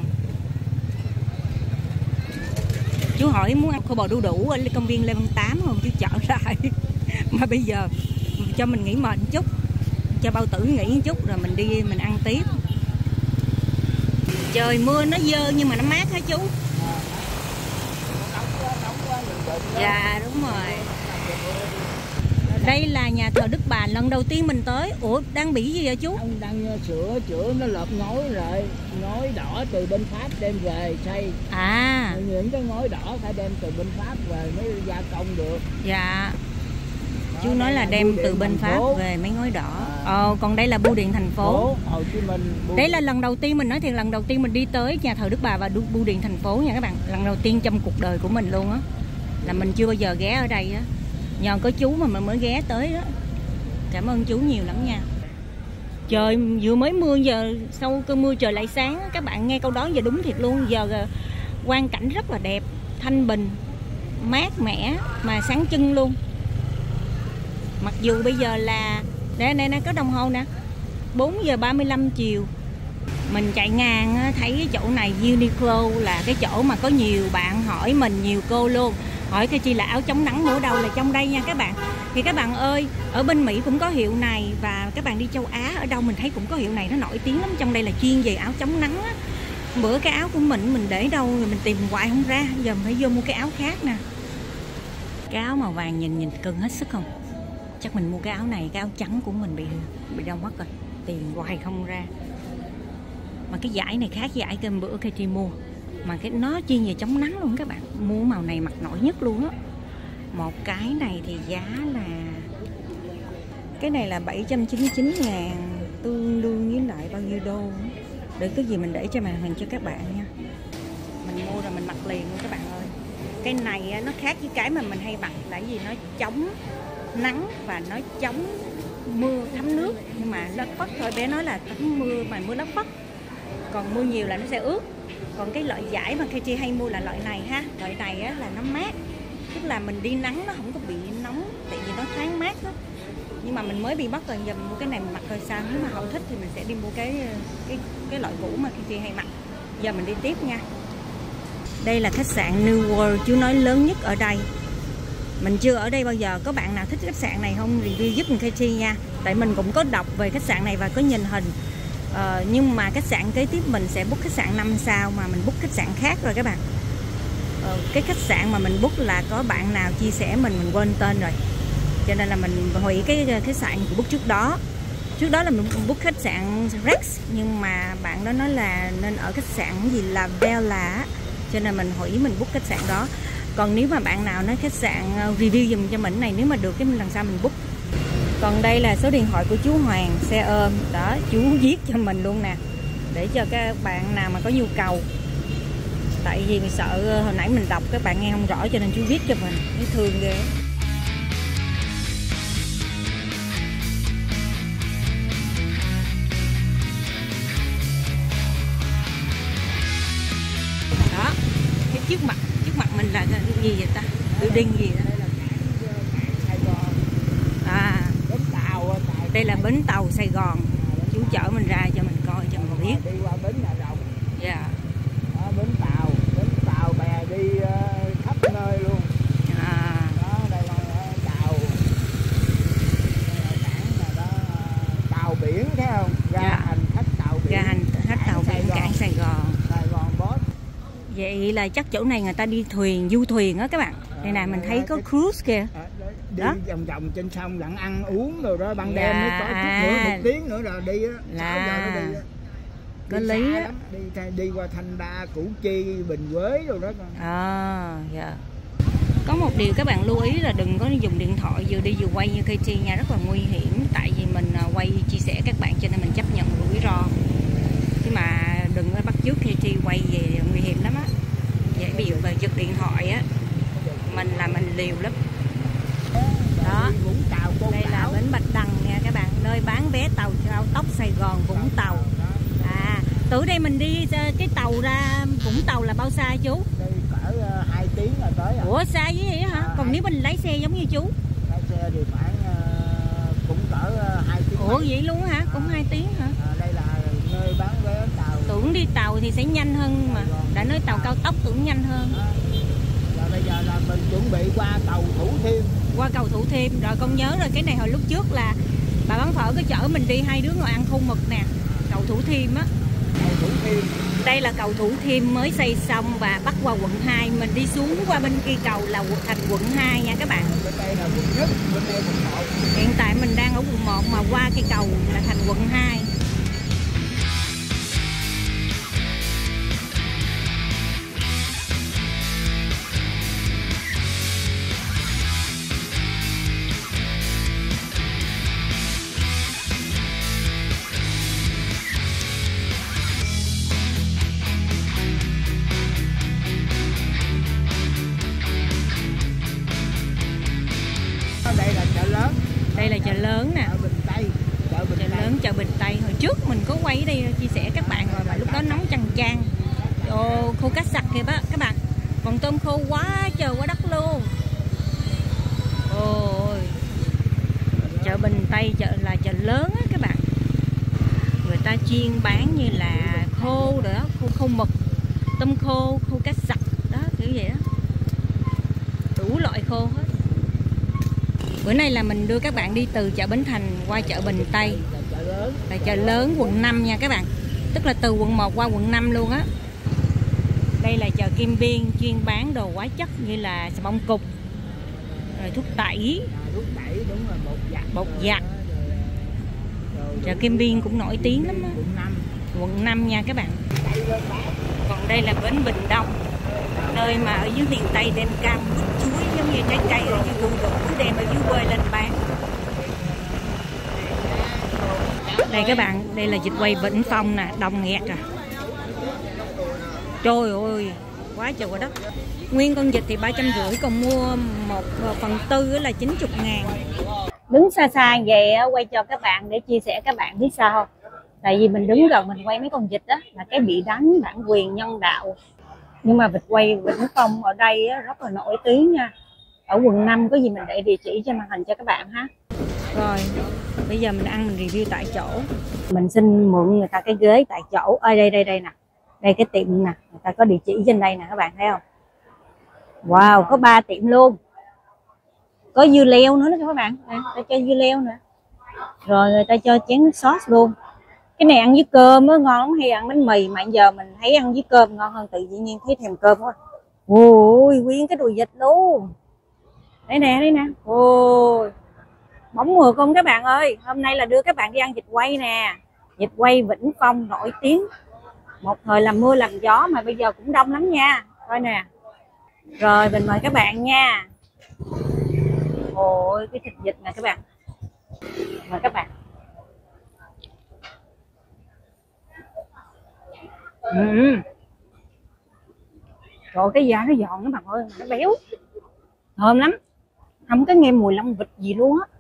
Chú hỏi muốn ăn khô bò đu đủ ở công viên Lê Văn Tám không? Chú chở lại. Mà bây giờ cho mình nghỉ mệt một chút, cho bao tử nghỉ một chút rồi mình đi mình ăn tiếp. Trời mưa nó dơ nhưng mà nó mát hả chú? Dạ đúng rồi. Đây là nhà thờ Đức Bà, lần đầu tiên mình tới. Ủa đang bị gì vậy chú? Ông đang sửa chữa nó lợp ngói rồi, ngói đỏ từ bên Pháp đem về xây. À, những cái ngói đỏ phải đem từ bên Pháp về mới gia công được. Dạ. Chú nói là đem từ bên Pháp về mấy ngói đỏ. Ờ, còn đây là bưu điện thành phố. Hồ Chí Minh. Đây là lần đầu tiên mình nói thiệt, lần đầu tiên mình đi tới nhà thờ Đức Bà và bưu điện thành phố nha các bạn. Lần đầu tiên trong cuộc đời của mình luôn á, là mình chưa bao giờ ghé ở đây á. Nhờ có chú mà mình mới ghé tới đó. Cảm ơn chú nhiều lắm nha. Trời vừa mới mưa, giờ sau cơn mưa trời lại sáng. Các bạn nghe câu đó giờ đúng thiệt luôn. Giờ quang cảnh rất là đẹp, thanh bình, mát mẻ mà sáng trưng luôn. Mặc dù bây giờ là đây nè nè có đồng hồ nè, bốn giờ ba mươi lăm chiều. Mình chạy ngang thấy cái chỗ này Uniqlo là cái chỗ mà có nhiều bạn hỏi mình, nhiều cô luôn hỏi cái chi là áo chống nắng mua đâu, là trong đây nha các bạn. Thì các bạn ơi, ở bên Mỹ cũng có hiệu này, và các bạn đi châu Á ở đâu mình thấy cũng có hiệu này, nó nổi tiếng lắm. Trong đây là chuyên về áo chống nắng á. Bữa cái áo của mình mình để đâu rồi mình tìm hoài không ra, giờ mình phải vô mua cái áo khác nè. Cái áo màu vàng nhìn nhìn cưng hết sức không? Chắc mình mua cái áo này, cái áo trắng của mình bị bị đâu mất rồi, tìm hoài không ra. Mà cái dải này khác dải cái bữa Katie mua, mà cái nó chuyên về chống nắng luôn các bạn. Mua màu này mặc nổi nhất luôn á. Một cái này thì giá là cái này là bảy trăm chín mươi chín ngàn, tương đương với lại bao nhiêu đô. Để cái gì mình để cho màn hình cho các bạn nha. Mình mua rồi mình mặc liền luôn các bạn ơi. Cái này nó khác với cái mà mình hay mặc là cái gì, nó chống nắng và nó chống mưa thấm nước, nhưng mà lất phất thôi. Bé nói là thấm mưa mà mưa lất phất, còn mưa nhiều là nó sẽ ướt. Còn cái loại vải mà Katie hay mua là loại này ha. Loại này á, là nó mát, tức là mình đi nắng nó không có bị nóng, tại vì nó thoáng mát đó. Nhưng mà mình mới bị mất rồi, giờ mình mua cái này mình mặc coi sao. Nếu mà không thích thì mình sẽ đi mua cái cái cái loại cũ mà Katie hay mặc. Giờ mình đi tiếp nha. Đây là khách sạn New World, chú nói lớn nhất ở đây. Mình chưa ở đây bao giờ. Có bạn nào thích khách sạn này không review giúp mình Katie nha. tại mình cũng có đọc về khách sạn này và có nhìn hình. Ờ, nhưng mà khách sạn kế tiếp mình sẽ book khách sạn năm sao mà mình book khách sạn khác rồi các bạn. Ờ, cái khách sạn mà mình book là có bạn nào chia sẻ mình mình quên tên rồi, cho nên là mình hủy cái khách sạn book trước đó. Trước đó là mình book khách sạn Rex, nhưng mà bạn đó nói là nên ở khách sạn gì là Bella, cho nên mình hủy mình book khách sạn đó. Còn nếu mà bạn nào nói khách sạn review dùm cho mình này, nếu mà được cái lần sau mình book. Còn đây là số điện thoại của chú Hoàng xe ôm đó, chú viết cho mình luôn nè, để cho các bạn nào mà có nhu cầu. Tại vì mình sợ hồi nãy mình đọc các bạn nghe không rõ cho nên chú viết cho mình, thấy thương ghê. Đó, cái trước mặt trước mặt mình là cái gì vậy ta? Building gì đó? À, đây là bến tàu Sài Gòn. Chú chở mình ra cho mình coi cho mình biết. Đi qua bến Nhà Rồng. Dạ. Đó, bến tàu, bến tàu bè đi uh, khắp nơi luôn. À. Đó, đây là tàu. Đây là cảng là đó, tàu biển thấy không? Ga Dạ. hành khách tàu biển. Ga hành khách tàu biển cảng Sài Gòn. Sài Gòn Boat. Vậy là chắc chỗ này người ta đi thuyền, du thuyền á các bạn. Đây này mình thấy có cruise kìa. Đi đó. vòng vòng trên sông lặn ăn uống rồi đó, ban Dạ, đêm mới có chút à. nữa, một tiếng nữa rồi đi á, sáu giờ nó đi á. Có Đi lý xa á. lắm, đi đi qua Thanh Đa, Củ Chi, Bình Quế rồi đó. À, dạ. Có một điều các bạn lưu ý là đừng có dùng điện thoại vừa đi vừa quay như ca tê nha, rất là nguy hiểm. Tại vì mình quay chia sẻ các bạn cho nên mình chấp nhận rủi ro. Chứ mà đừng có bắt chước ca tê quay về nguy hiểm lắm á. Dễ bị giật điện thoại á. Mình là mình liều lắm. Đó, đây là bến Bạch Đằng nha các bạn, nơi bán vé tàu cao tốc Sài Gòn Vũng Tàu. À, từ đây mình đi cái tàu ra Vũng Tàu là bao xa chú? Đi cỡ hai tiếng là tới. À. Ủa xa dữ vậy hả? À, còn nếu mình lái xe giống như chú? Lái xe thì khoảng uh, cũng cỡ hai tiếng. Ủa mấy. Vậy luôn hả? Cũng hai tiếng hả? À, đây là nơi bán vé tàu. Tưởng đi tàu thì sẽ nhanh hơn mà. Đã nói tàu cao tốc tưởng nhanh hơn. À, rồi bây giờ là mình chuẩn bị qua cầu Thủ Thiêm. Qua cầu Thủ Thiêm. Rồi con nhớ rồi, cái này hồi lúc trước là bà bán phở có chở mình đi, hai đứa ngồi ăn khô mực nè. Cầu Thủ Thiêm á. Cầu Thủ Thiêm. Đây là cầu Thủ Thiêm mới xây xong và bắt qua quận hai. Mình đi xuống qua bên kia cầu là thành quận hai nha các bạn. Bên đây là quận nhất, bên đây quận một. Hiện tại mình đang ở quận một mà qua cái cầu là thành quận hai. Đây là chợ lớn. Đây là chợ lớn nè. Chợ Bình Tây. Chợ Bình Chợ Tây. lớn chợ Bình Tây. Hồi trước mình có quay ở đây chia sẻ các bạn rồi mà lúc đó nóng chang chang. Ồ, khô cá sặc kìa bác các bạn. Còn tôm khô quá trời quá đất luôn. Ôi. Chợ Bình Tây chợ là chợ lớn á các bạn. Người ta chuyên bán như là khô rồi đó, khô khô mực, tôm khô, khô cá sặc đó, kiểu vậy đó. Đủ loại khô hết. Bữa nay là mình đưa các bạn đi từ chợ Bến Thành qua chợ Bình Tây. Là chợ lớn quận năm nha các bạn. Tức là từ quận một qua quận năm luôn á. Đây là chợ Kim Biên chuyên bán đồ hóa chất như là xà bông cục, rồi thuốc tẩy, Thuốc tẩy đúng là bột giặt. Bột giặt. Chợ Kim Biên cũng nổi tiếng lắm á. Quận năm. Quận năm nha các bạn. Còn đây là bến Bình Đông, nơi mà ở dưới miền Tây đem cam, quýt, chuối giống như trái cây ở dưới vùng đủ đem ở dưới quê lên bán. Đây các bạn, đây là dịch quay Vĩnh Phong nè, đông nghẹt à. Trời ơi, quá trời quá đất. Nguyên con vịt thì ba trăm rưỡi, còn mua một phần tư là chín mươi ngàn. Đứng xa xa về quay cho các bạn để chia sẻ các bạn biết sao không? Tại vì mình đứng gần mình quay mấy con vịt đó là cái bị đánh bản quyền nhân đạo. Nhưng mà vịt quay Vĩnh Phong ở đây rất là nổi tiếng nha. Ở quận năm có gì mình để địa chỉ trên màn hình cho các bạn ha. Rồi, bây giờ mình ăn mình review tại chỗ. Mình xin mượn người ta cái ghế tại chỗ. Ở đây đây đây nè. Đây cái tiệm nè, người ta có địa chỉ trên đây nè các bạn thấy không? Wow, có ba tiệm luôn. Có dưa leo nữa đó các bạn. Nè, ta cho dưa leo nữa. Rồi người ta cho chén nước sốt luôn. Cái này ăn với cơm á ngon lắm, hay ăn bánh mì mà giờ mình thấy ăn với cơm ngon hơn, tự nhiên thấy thèm cơm quá. Ôi nguyên cái đùi vịt luôn. Đây nè, đây nè. Ôi bóng mượt không các bạn ơi. Hôm nay là đưa các bạn đi ăn vịt quay nè. Vịt quay Vĩnh Phong nổi tiếng, một thời làm mưa làm gió mà bây giờ cũng đông lắm nha. Coi nè. Rồi mình mời các bạn nha. Ôi cái thịt vịt nè các bạn. Mời các bạn. Ừ. Rồi cái da nó giòn các bạn ơi, nó béo, thơm lắm, không có nghe mùi lông vịt gì luôn á.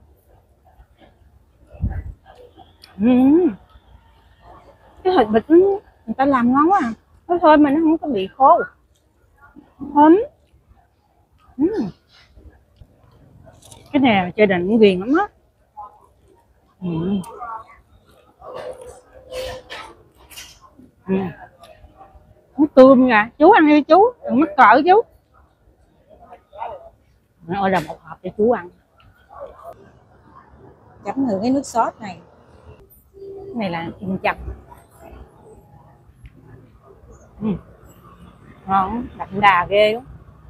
Ừ. Cái thịt vịt người ta làm ngon quá à, nó thôi mà nó không có bị khô, thơm. Ừ. Cái này chơi đỉnh ghiền lắm á. Ừ. Ừ. Nó tươm kìa, chú ăn đi chú, đừng mắc cỡ chú. Ôi là một hộp cho chú ăn. Chấm thử cái nước sốt này. Cái này là kim châm. Ừ. Ngon, đậm đà ghê lắm.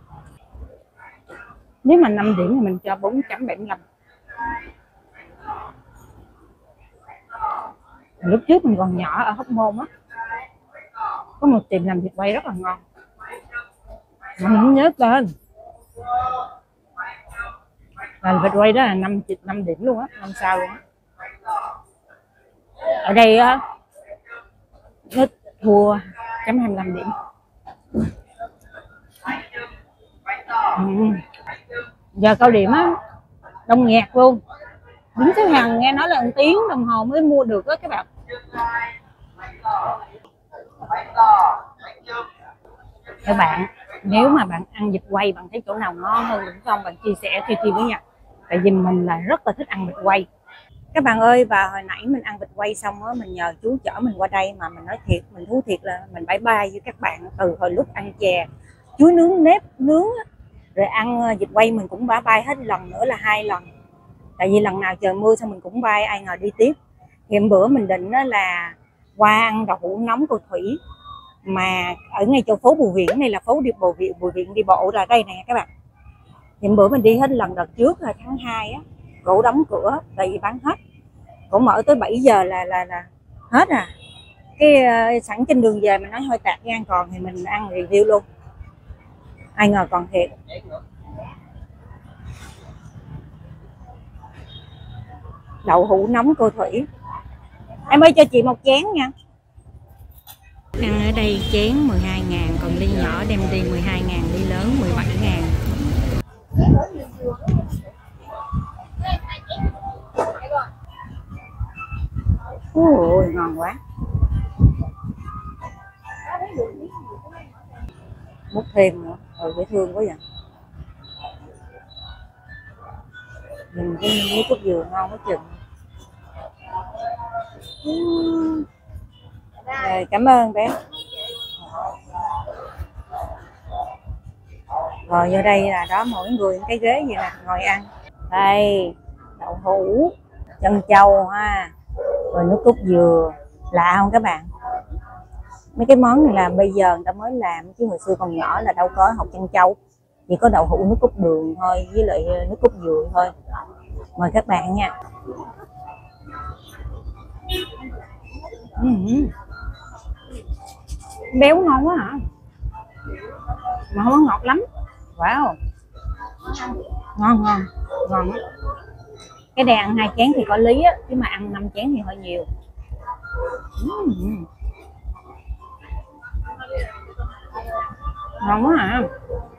Nếu mà năm điểm thì mình cho bốn chấm bảy mươi lăm. Lúc trước mình còn nhỏ ở Hóc Môn á, có một tiệm làm vịt quay rất là ngon, mà mình không nhớ tên. Làm vịt quay đó là năm năm điểm luôn á, năm sao luôn á. Ở đây á nó thua chấm hai mươi lăm điểm. Ừ. Giờ cao điểm á đông nghẹt luôn, đứng xếp hàng nghe nói là một tiếng đồng hồ mới mua được đó các bạn. Các bạn nếu mà bạn ăn vịt quay bạn thấy chỗ nào ngon hơn đúng không, bạn chia sẻ cho Chi với nha, tại vì mình là rất là thích ăn vịt quay các bạn ơi. Và hồi nãy mình ăn vịt quay xong á, mình nhờ chú chở mình qua đây mà mình nói thiệt, mình thú thiệt là mình bye bye với các bạn từ hồi lúc ăn chè chuối nướng nếp nướng á, rồi ăn vịt quay mình cũng bye bye hết, lần nữa là hai lần, tại vì lần nào trời mưa xong mình cũng bye, ai ngờ đi tiếp. Thì hôm bữa mình định là qua ăn đậu hũ nóng cô Thủy, mà ở ngay chỗ phố Bùi Viện này là phố đi Bùi Viện, Bùi Viện đi bộ ra đây nè các bạn. Thì hôm bữa mình đi hết lần đợt trước là tháng hai á, cổ đóng cửa tại vì bán hết, cổ mở tới bảy giờ là là là hết à. Cái uh, sẵn trên đường về mình nói thôi tạt cái ăn còn thì mình ăn review luôn, ai ngờ còn thiệt. Đậu hũ nóng cô Thủy. Em ơi cho chị một chén nha. Ăn ở đây chén mười hai ngàn, còn ly nhỏ đem đi mười hai ngàn, ly lớn mười bảy ngàn. Ôi ngon quá. Múc thêm nữa, ừ dễ thương quá vậy. Nhìn cái nước cốt dừa ngon quá chừng. Rồi, cảm ơn bé. Rồi vô đây là đó, mỗi người cái ghế gì nè, ngồi ăn. Đây, đậu hũ, chân trâu ha, rồi nước cốt dừa. Lạ không các bạn? Mấy cái món này là bây giờ người ta mới làm, chứ hồi xưa còn nhỏ là đâu có hột chân trâu, chỉ có đậu hũ nước cốt đường thôi với lại nước cốt dừa thôi. Mời các bạn nha. Ừ. Béo ngon quá hả, mà không có ngọt lắm. Wow, ngon ngon ngon. Cái này ăn hai chén thì có lý á, chứ mà ăn năm chén thì hơi nhiều. Ừ. Ngon quá hả.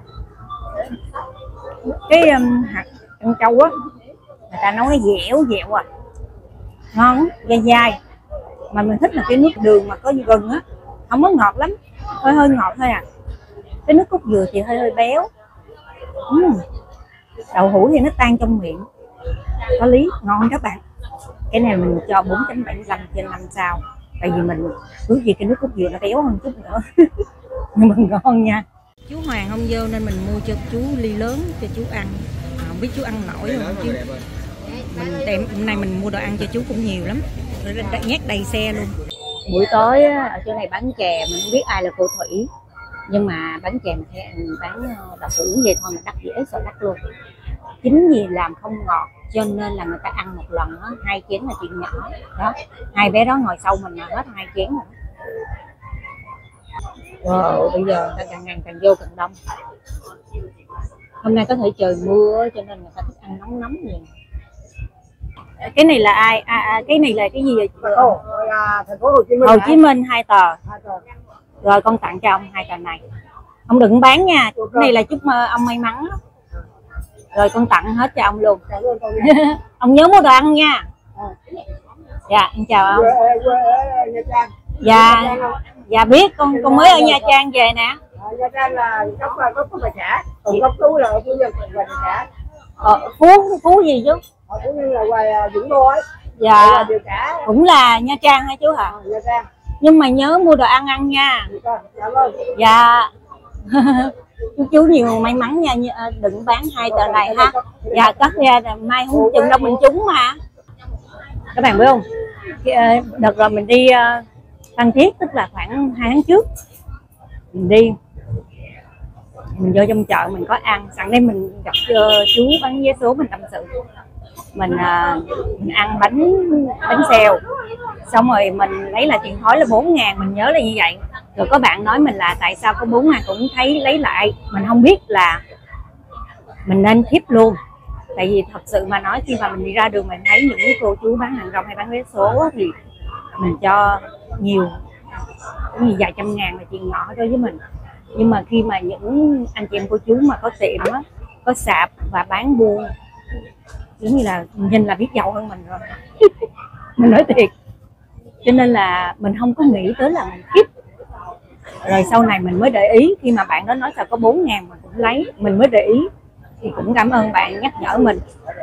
Cái um, hạt chân trâu á người ta nấu nó dẻo dẻo à, ngon, dai dai. Mà mình thích là cái nước đường mà có gừng á, không có ngọt lắm, hơi hơi ngọt thôi à. Cái nước cốt dừa thì hơi hơi béo. Uhm. Đậu hũ thì nó tan trong miệng, có lý, ngon các bạn. Cái này mình cho bốn chấm bảy mươi lăm trên năm sao, tại vì mình ước gì cái nước cốt dừa nó béo hơn chút nữa. Nhưng mà ngon nha. Chú Hoàng không vô nên mình mua cho chú ly lớn cho chú ăn. À, không biết chú ăn nổi không chứ. Mình đem hôm nay mình mua đồ ăn cho chú cũng nhiều lắm, nhét đầy xe luôn. Buổi tối ở chỗ này bán chè, mình không biết ai là cô Thủy, nhưng mà bán chè mình thấy bán đậu hũ vậy thôi mà đắt dễ sợ đắt luôn. Chính vì làm không ngọt cho nên là người ta ăn một lần đó, hai chén là chuyện nhỏ đó. Hai bé đó ngồi sau mình là hết hai chén rồi. Wow, bây giờ ta càng ngày càng vô càng đông. Hôm nay có thể trời mưa cho nên người ta thích ăn nóng nóng gì. Cái này là ai? À, à, cái này là cái gì vậy? Ồ, là thành phố Hồ Chí Minh. Hồ Chí Minh hai tờ. Hai tờ. Rồi con tặng cho ông hai tờ này. Ông đừng bán nha. Cái này là chúc ông may mắn. Rồi con tặng hết cho ông luôn. Ông nhớ mua đồ ăn nha. Dạ, em chào ông. Dạ, dạ biết con con mới ở Nha Trang về nè. Nha Trang là gốc gốc của bà xã, còn gốc Phú là Phú Nhân bà xã. Ờ, Phú Phú gì chứ? Phú Nhân là ngoài Vũng Đô ấy. Dạ, cũng là Nha Trang hả chú hả? Nha Trang. Nhưng mà nhớ mua đồ ăn ăn nha. Dạ vâng. Dạ. Chú chú nhiều may mắn nha, đừng bán hai tờ này ha. Dạ cất ra là mai không chừng đâu mình trúng mà. Các bạn biết không? Đợt rồi mình đi Phan Thiết, tức là khoảng hai tháng trước mình đi, mình vô trong chợ mình có ăn, sẵn đây mình gặp chú bán vé số mình tâm sự. Mình mình ăn bánh bánh xèo, xong rồi mình lấy là tiền thối là bốn ngàn, mình nhớ là như vậy. Rồi có bạn nói mình là tại sao có bốn ngàn cũng thấy lấy lại, mình không biết là mình nên tip luôn. Tại vì thật sự mà nói, khi mà mình đi ra đường mình thấy những cái cô chú bán hàng rong hay bán vé số thì mình cho nhiều, cũng như vài trăm ngàn là chuyện nhỏ đối với mình. Nhưng mà khi mà những anh chị em cô chú mà có tiệm á, có sạp và bán buôn, giống như là nhìn là biết giàu hơn mình rồi. Mình nói thiệt. Cho nên là mình không có nghĩ tới là mình kiếp. Rồi sau này mình mới để ý, khi mà bạn đó nói sao có bốn ngàn mình cũng lấy, mình mới để ý. Thì cũng cảm ơn bạn nhắc nhở mình.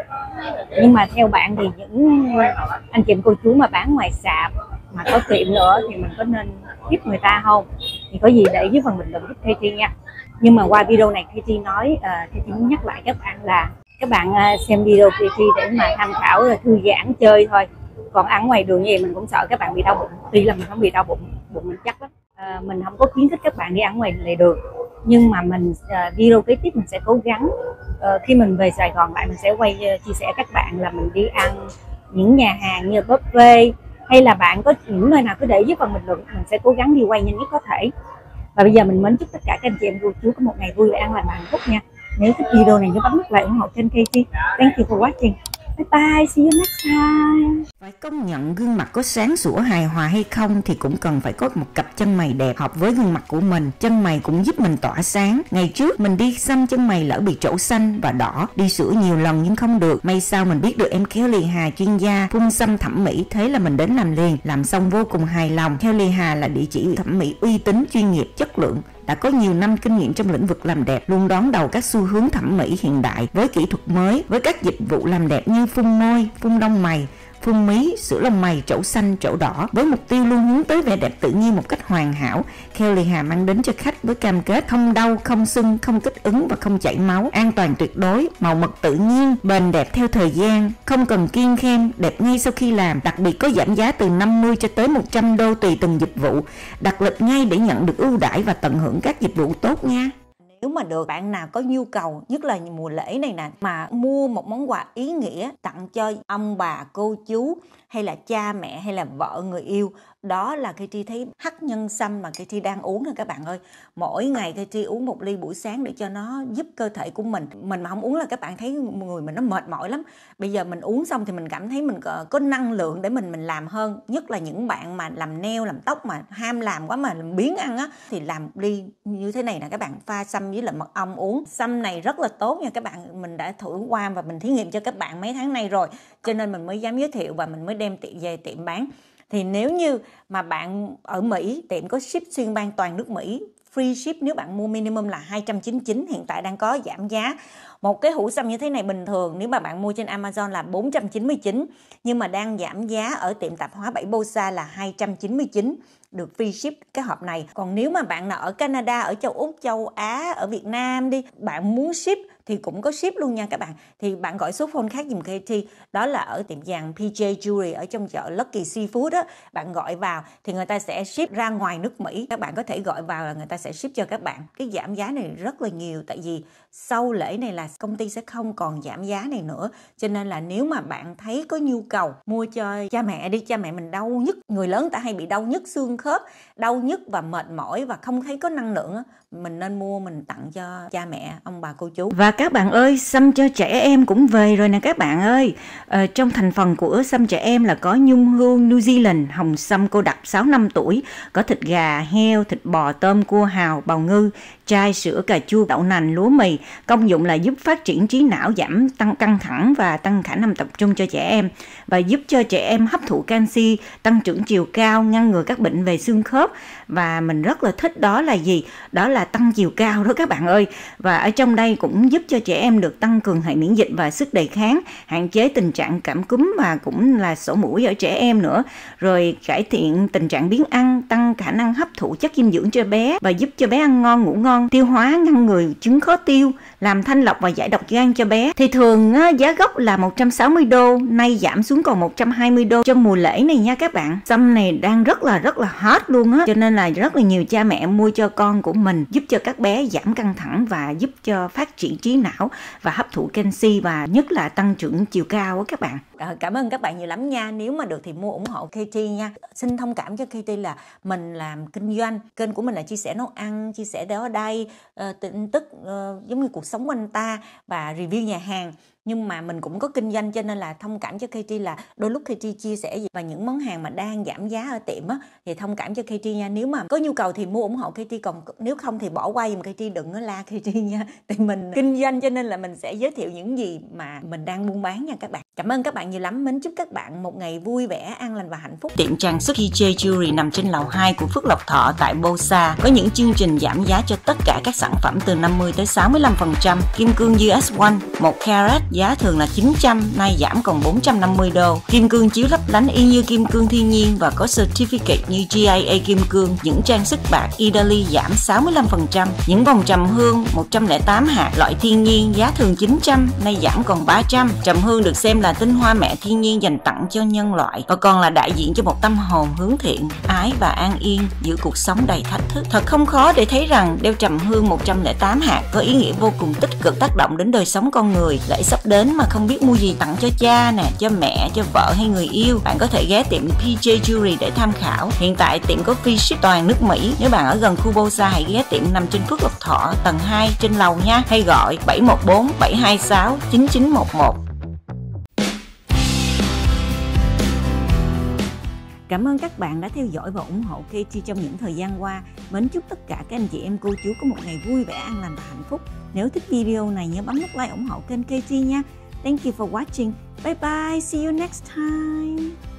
Nhưng mà theo bạn thì những anh chị em cô chú mà bán ngoài sạp mà có tiệm nữa thì mình có nên giúp người ta không? Thì có gì để dưới phần bình luận giúp Katie nha. Nhưng mà qua video này Katie nói, uh, Katie muốn nhắc lại các bạn là các bạn uh, xem video Katie để mà tham khảo rồi thư giãn chơi thôi. Còn ăn ngoài đường gì mình cũng sợ các bạn bị đau bụng. Tuy là mình không bị đau bụng, bụng mình chắc lắm. Uh, mình không có khuyến khích các bạn đi ăn ngoài lề đường. Nhưng mà mình uh, video kế tiếp mình sẽ cố gắng uh, khi mình về Sài Gòn lại mình sẽ quay uh, chia sẻ các bạn là mình đi ăn những nhà hàng như buffet, hay là bạn có những nơi nào cứ để dưới phần bình luận, mình sẽ cố gắng đi quay nhanh nhất có thể. Và bây giờ mình mến chúc tất cả các anh chị em cô chú có một ngày vui vẻ an lành và hạnh phúc nha. Nếu thích video này nhớ bấm nút like ủng hộ kênh Katie. Thank you for watching. Bye bye, see you next time. Phải công nhận gương mặt có sáng sủa hài hòa hay không thì cũng cần phải có một cặp chân mày đẹp hợp với gương mặt của mình. Chân mày cũng giúp mình tỏa sáng. Ngày trước mình đi xăm chân mày lỡ bị trổ xanh và đỏ, đi sửa nhiều lần nhưng không được. May sao mình biết được em Kelly Hà chuyên gia phun xăm thẩm mỹ, thế là mình đến làm liền, làm xong vô cùng hài lòng. Kelly Hà là địa chỉ thẩm mỹ uy tín, chuyên nghiệp, chất lượng, đã có nhiều năm kinh nghiệm trong lĩnh vực làm đẹp, luôn đón đầu các xu hướng thẩm mỹ hiện đại với kỹ thuật mới, với các dịch vụ làm đẹp như phun môi, phun lông mày, phun mí, sữa lông mày, trổ xanh, trổ đỏ. Với mục tiêu luôn hướng tới vẻ đẹp tự nhiên một cách hoàn hảo, Kelly Hà mang đến cho khách với cam kết không đau, không sưng, không kích ứng và không chảy máu, an toàn tuyệt đối, màu mực tự nhiên, bền đẹp theo thời gian, không cần kiêng khem, đẹp ngay sau khi làm. Đặc biệt có giảm giá từ năm mươi cho tới một trăm đô tùy từng dịch vụ. Đặt lịch ngay để nhận được ưu đãi và tận hưởng các dịch vụ tốt nha. Nếu mà được bạn nào có nhu cầu, nhất là mùa lễ này nè, mà mua một món quà ý nghĩa tặng cho ông bà, cô chú, hay là cha mẹ, hay là vợ, người yêu, đó là Katie thấy hắc nhân sâm mà Katie đang uống nè các bạn ơi. Mỗi ngày Katie uống một ly buổi sáng để cho nó giúp cơ thể của mình. Mình mà không uống là các bạn thấy người mình nó mệt mỏi lắm. Bây giờ mình uống xong thì mình cảm thấy mình có, có năng lượng để mình mình làm hơn. Nhất là những bạn mà làm nail, làm tóc mà ham làm quá mà làm biếng ăn á, thì làm ly như thế này nè các bạn, pha sâm với lại mật ong uống. Sâm này rất là tốt nha các bạn. Mình đã thử qua và mình thí nghiệm cho các bạn mấy tháng nay rồi, cho nên mình mới dám giới thiệu và mình mới đem tiệm về tiệm bán. Thì nếu như mà bạn ở Mỹ, tiệm có ship xuyên bang toàn nước Mỹ, free ship nếu bạn mua minimum là hai trăm chín mươi chín, hiện tại đang có giảm giá. Một cái hũ sâm như thế này bình thường nếu mà bạn mua trên Amazon là bốn trăm chín mươi chín, nhưng mà đang giảm giá ở tiệm tạp hóa bảy Bosa là hai trăm chín mươi chín, được free ship cái hộp này. Còn nếu mà bạn nào ở Canada, ở châu Úc, châu Á, ở Việt Nam đi, bạn muốn ship thì cũng có ship luôn nha các bạn. Thì bạn gọi số phone khác giùm Katie, đó là ở tiệm vàng pê gi Jewelry ở trong chợ Lucky Seafood đó. Bạn gọi vào thì người ta sẽ ship ra ngoài nước Mỹ. Các bạn có thể gọi vào là người ta sẽ ship cho các bạn. Cái giảm giá này rất là nhiều, tại vì sau lễ này là công ty sẽ không còn giảm giá này nữa. Cho nên là nếu mà bạn thấy có nhu cầu mua cho cha mẹ đi, cha mẹ mình đau nhức, người lớn ta hay bị đau nhức xương khớp, đau nhức và mệt mỏi và không thấy có năng lượng, mình nên mua mình tặng cho cha mẹ, ông bà cô chú. Và các bạn ơi, sâm cho trẻ em cũng về rồi nè các bạn ơi. Ờ, trong thành phần của sâm trẻ em là có nhung hương New Zealand, hồng sâm cô đặc sáu năm tuổi, có thịt gà, heo, thịt bò, tôm, cua hào, bào ngư, chai, sữa, cà chua, đậu nành, lúa mì. Công dụng là giúp phát triển trí não, giảm tăng căng thẳng và tăng khả năng tập trung cho trẻ em, và giúp cho trẻ em hấp thụ canxi, tăng trưởng chiều cao, ngăn ngừa các bệnh về xương khớp. Và mình rất là thích đó là gì? Đó là tăng chiều cao đó các bạn ơi. Và ở trong đây cũng giúp cho trẻ em được tăng cường hệ miễn dịch và sức đề kháng, hạn chế tình trạng cảm cúm và cũng là sổ mũi ở trẻ em nữa. Rồi cải thiện tình trạng biếng ăn, tăng khả năng hấp thụ chất dinh dưỡng cho bé và giúp cho bé ăn ngon, ngủ ngon, tiêu hóa, ngăn ngừa chứng khó tiêu, làm thanh lọc và giải độc gan cho bé. Thì thường á, giá gốc là một trăm sáu mươi đô, nay giảm xuống còn một trăm hai mươi đô trong mùa lễ này nha các bạn. Sâm này đang rất là rất là hot luôn á, cho nên là rất là nhiều cha mẹ mua cho con của mình, giúp cho các bé giảm căng thẳng và giúp cho phát triển trí não và hấp thụ canxi và nhất là tăng trưởng chiều cao á các bạn. À, cảm ơn các bạn nhiều lắm nha. Nếu mà được thì mua ủng hộ Katie nha. Xin thông cảm cho Katie là mình làm kinh doanh, kênh của mình là chia sẻ nấu ăn, chia sẻ đó đây, uh, tin tức uh, giống như cuộc sống của anh ta và review nhà hàng. Nhưng mà mình cũng có kinh doanh, cho nên là thông cảm cho Katie là đôi lúc Katie chia sẻ gì và những món hàng mà đang giảm giá ở tiệm á, thì thông cảm cho Katie nha. Nếu mà có nhu cầu thì mua ủng hộ Katie, còn nếu không thì bỏ qua giùm Katie, đừng có la Katie nha. Thì mình kinh doanh cho nên là mình sẽ giới thiệu những gì mà mình đang buôn bán nha các bạn. Cảm ơn các bạn nhiều lắm. Mến chúc các bạn một ngày vui vẻ, an lành và hạnh phúc. Tiệm trang sức pê gi Jewelry nằm trên lầu hai của Phước Lộc Thọ tại Bosa, có những chương trình giảm giá cho tất cả các sản phẩm từ năm mươi tới sáu mươi lăm phần trăm. Kim cương u ét một một carat giá thường là chín trăm, nay giảm còn bốn trăm năm mươi đô. Kim cương chiếu lấp lánh y như kim cương thiên nhiên và có certificate như giê i a kim cương. Những trang sức bạc Italy giảm sáu mươi lăm phần trăm. Những vòng trầm hương một trăm lẻ tám hạt loại thiên nhiên giá thường chín trăm, nay giảm còn ba trăm. Trầm hương được xem là tinh hoa mẹ thiên nhiên dành tặng cho nhân loại và còn là đại diện cho một tâm hồn hướng thiện, ái và an yên giữa cuộc sống đầy thách thức. Thật không khó để thấy rằng đeo trầm hương một trăm lẻ tám hạt có ý nghĩa vô cùng tích cực, tác động đến đời sống con người. Lễ sắp đến mà không biết mua gì tặng cho cha nè, cho mẹ, cho vợ hay người yêu, bạn có thể ghé tiệm pê gi Jewelry để tham khảo. Hiện tại tiệm có free ship toàn nước Mỹ. Nếu bạn ở gần khu Bosa hãy ghé tiệm nằm trên Phước Lộc Thọ tầng hai trên lầu nha, hay gọi bảy một bốn bảy hai sáu chín chín một một. Cảm ơn các bạn đã theo dõi và ủng hộ Katie trong những thời gian qua. Mến chúc tất cả các anh chị em cô chú có một ngày vui vẻ, an lành và hạnh phúc. Nếu thích video này nhớ bấm nút like ủng hộ kênh Katie nha. Thank you for watching. Bye bye. See you next time.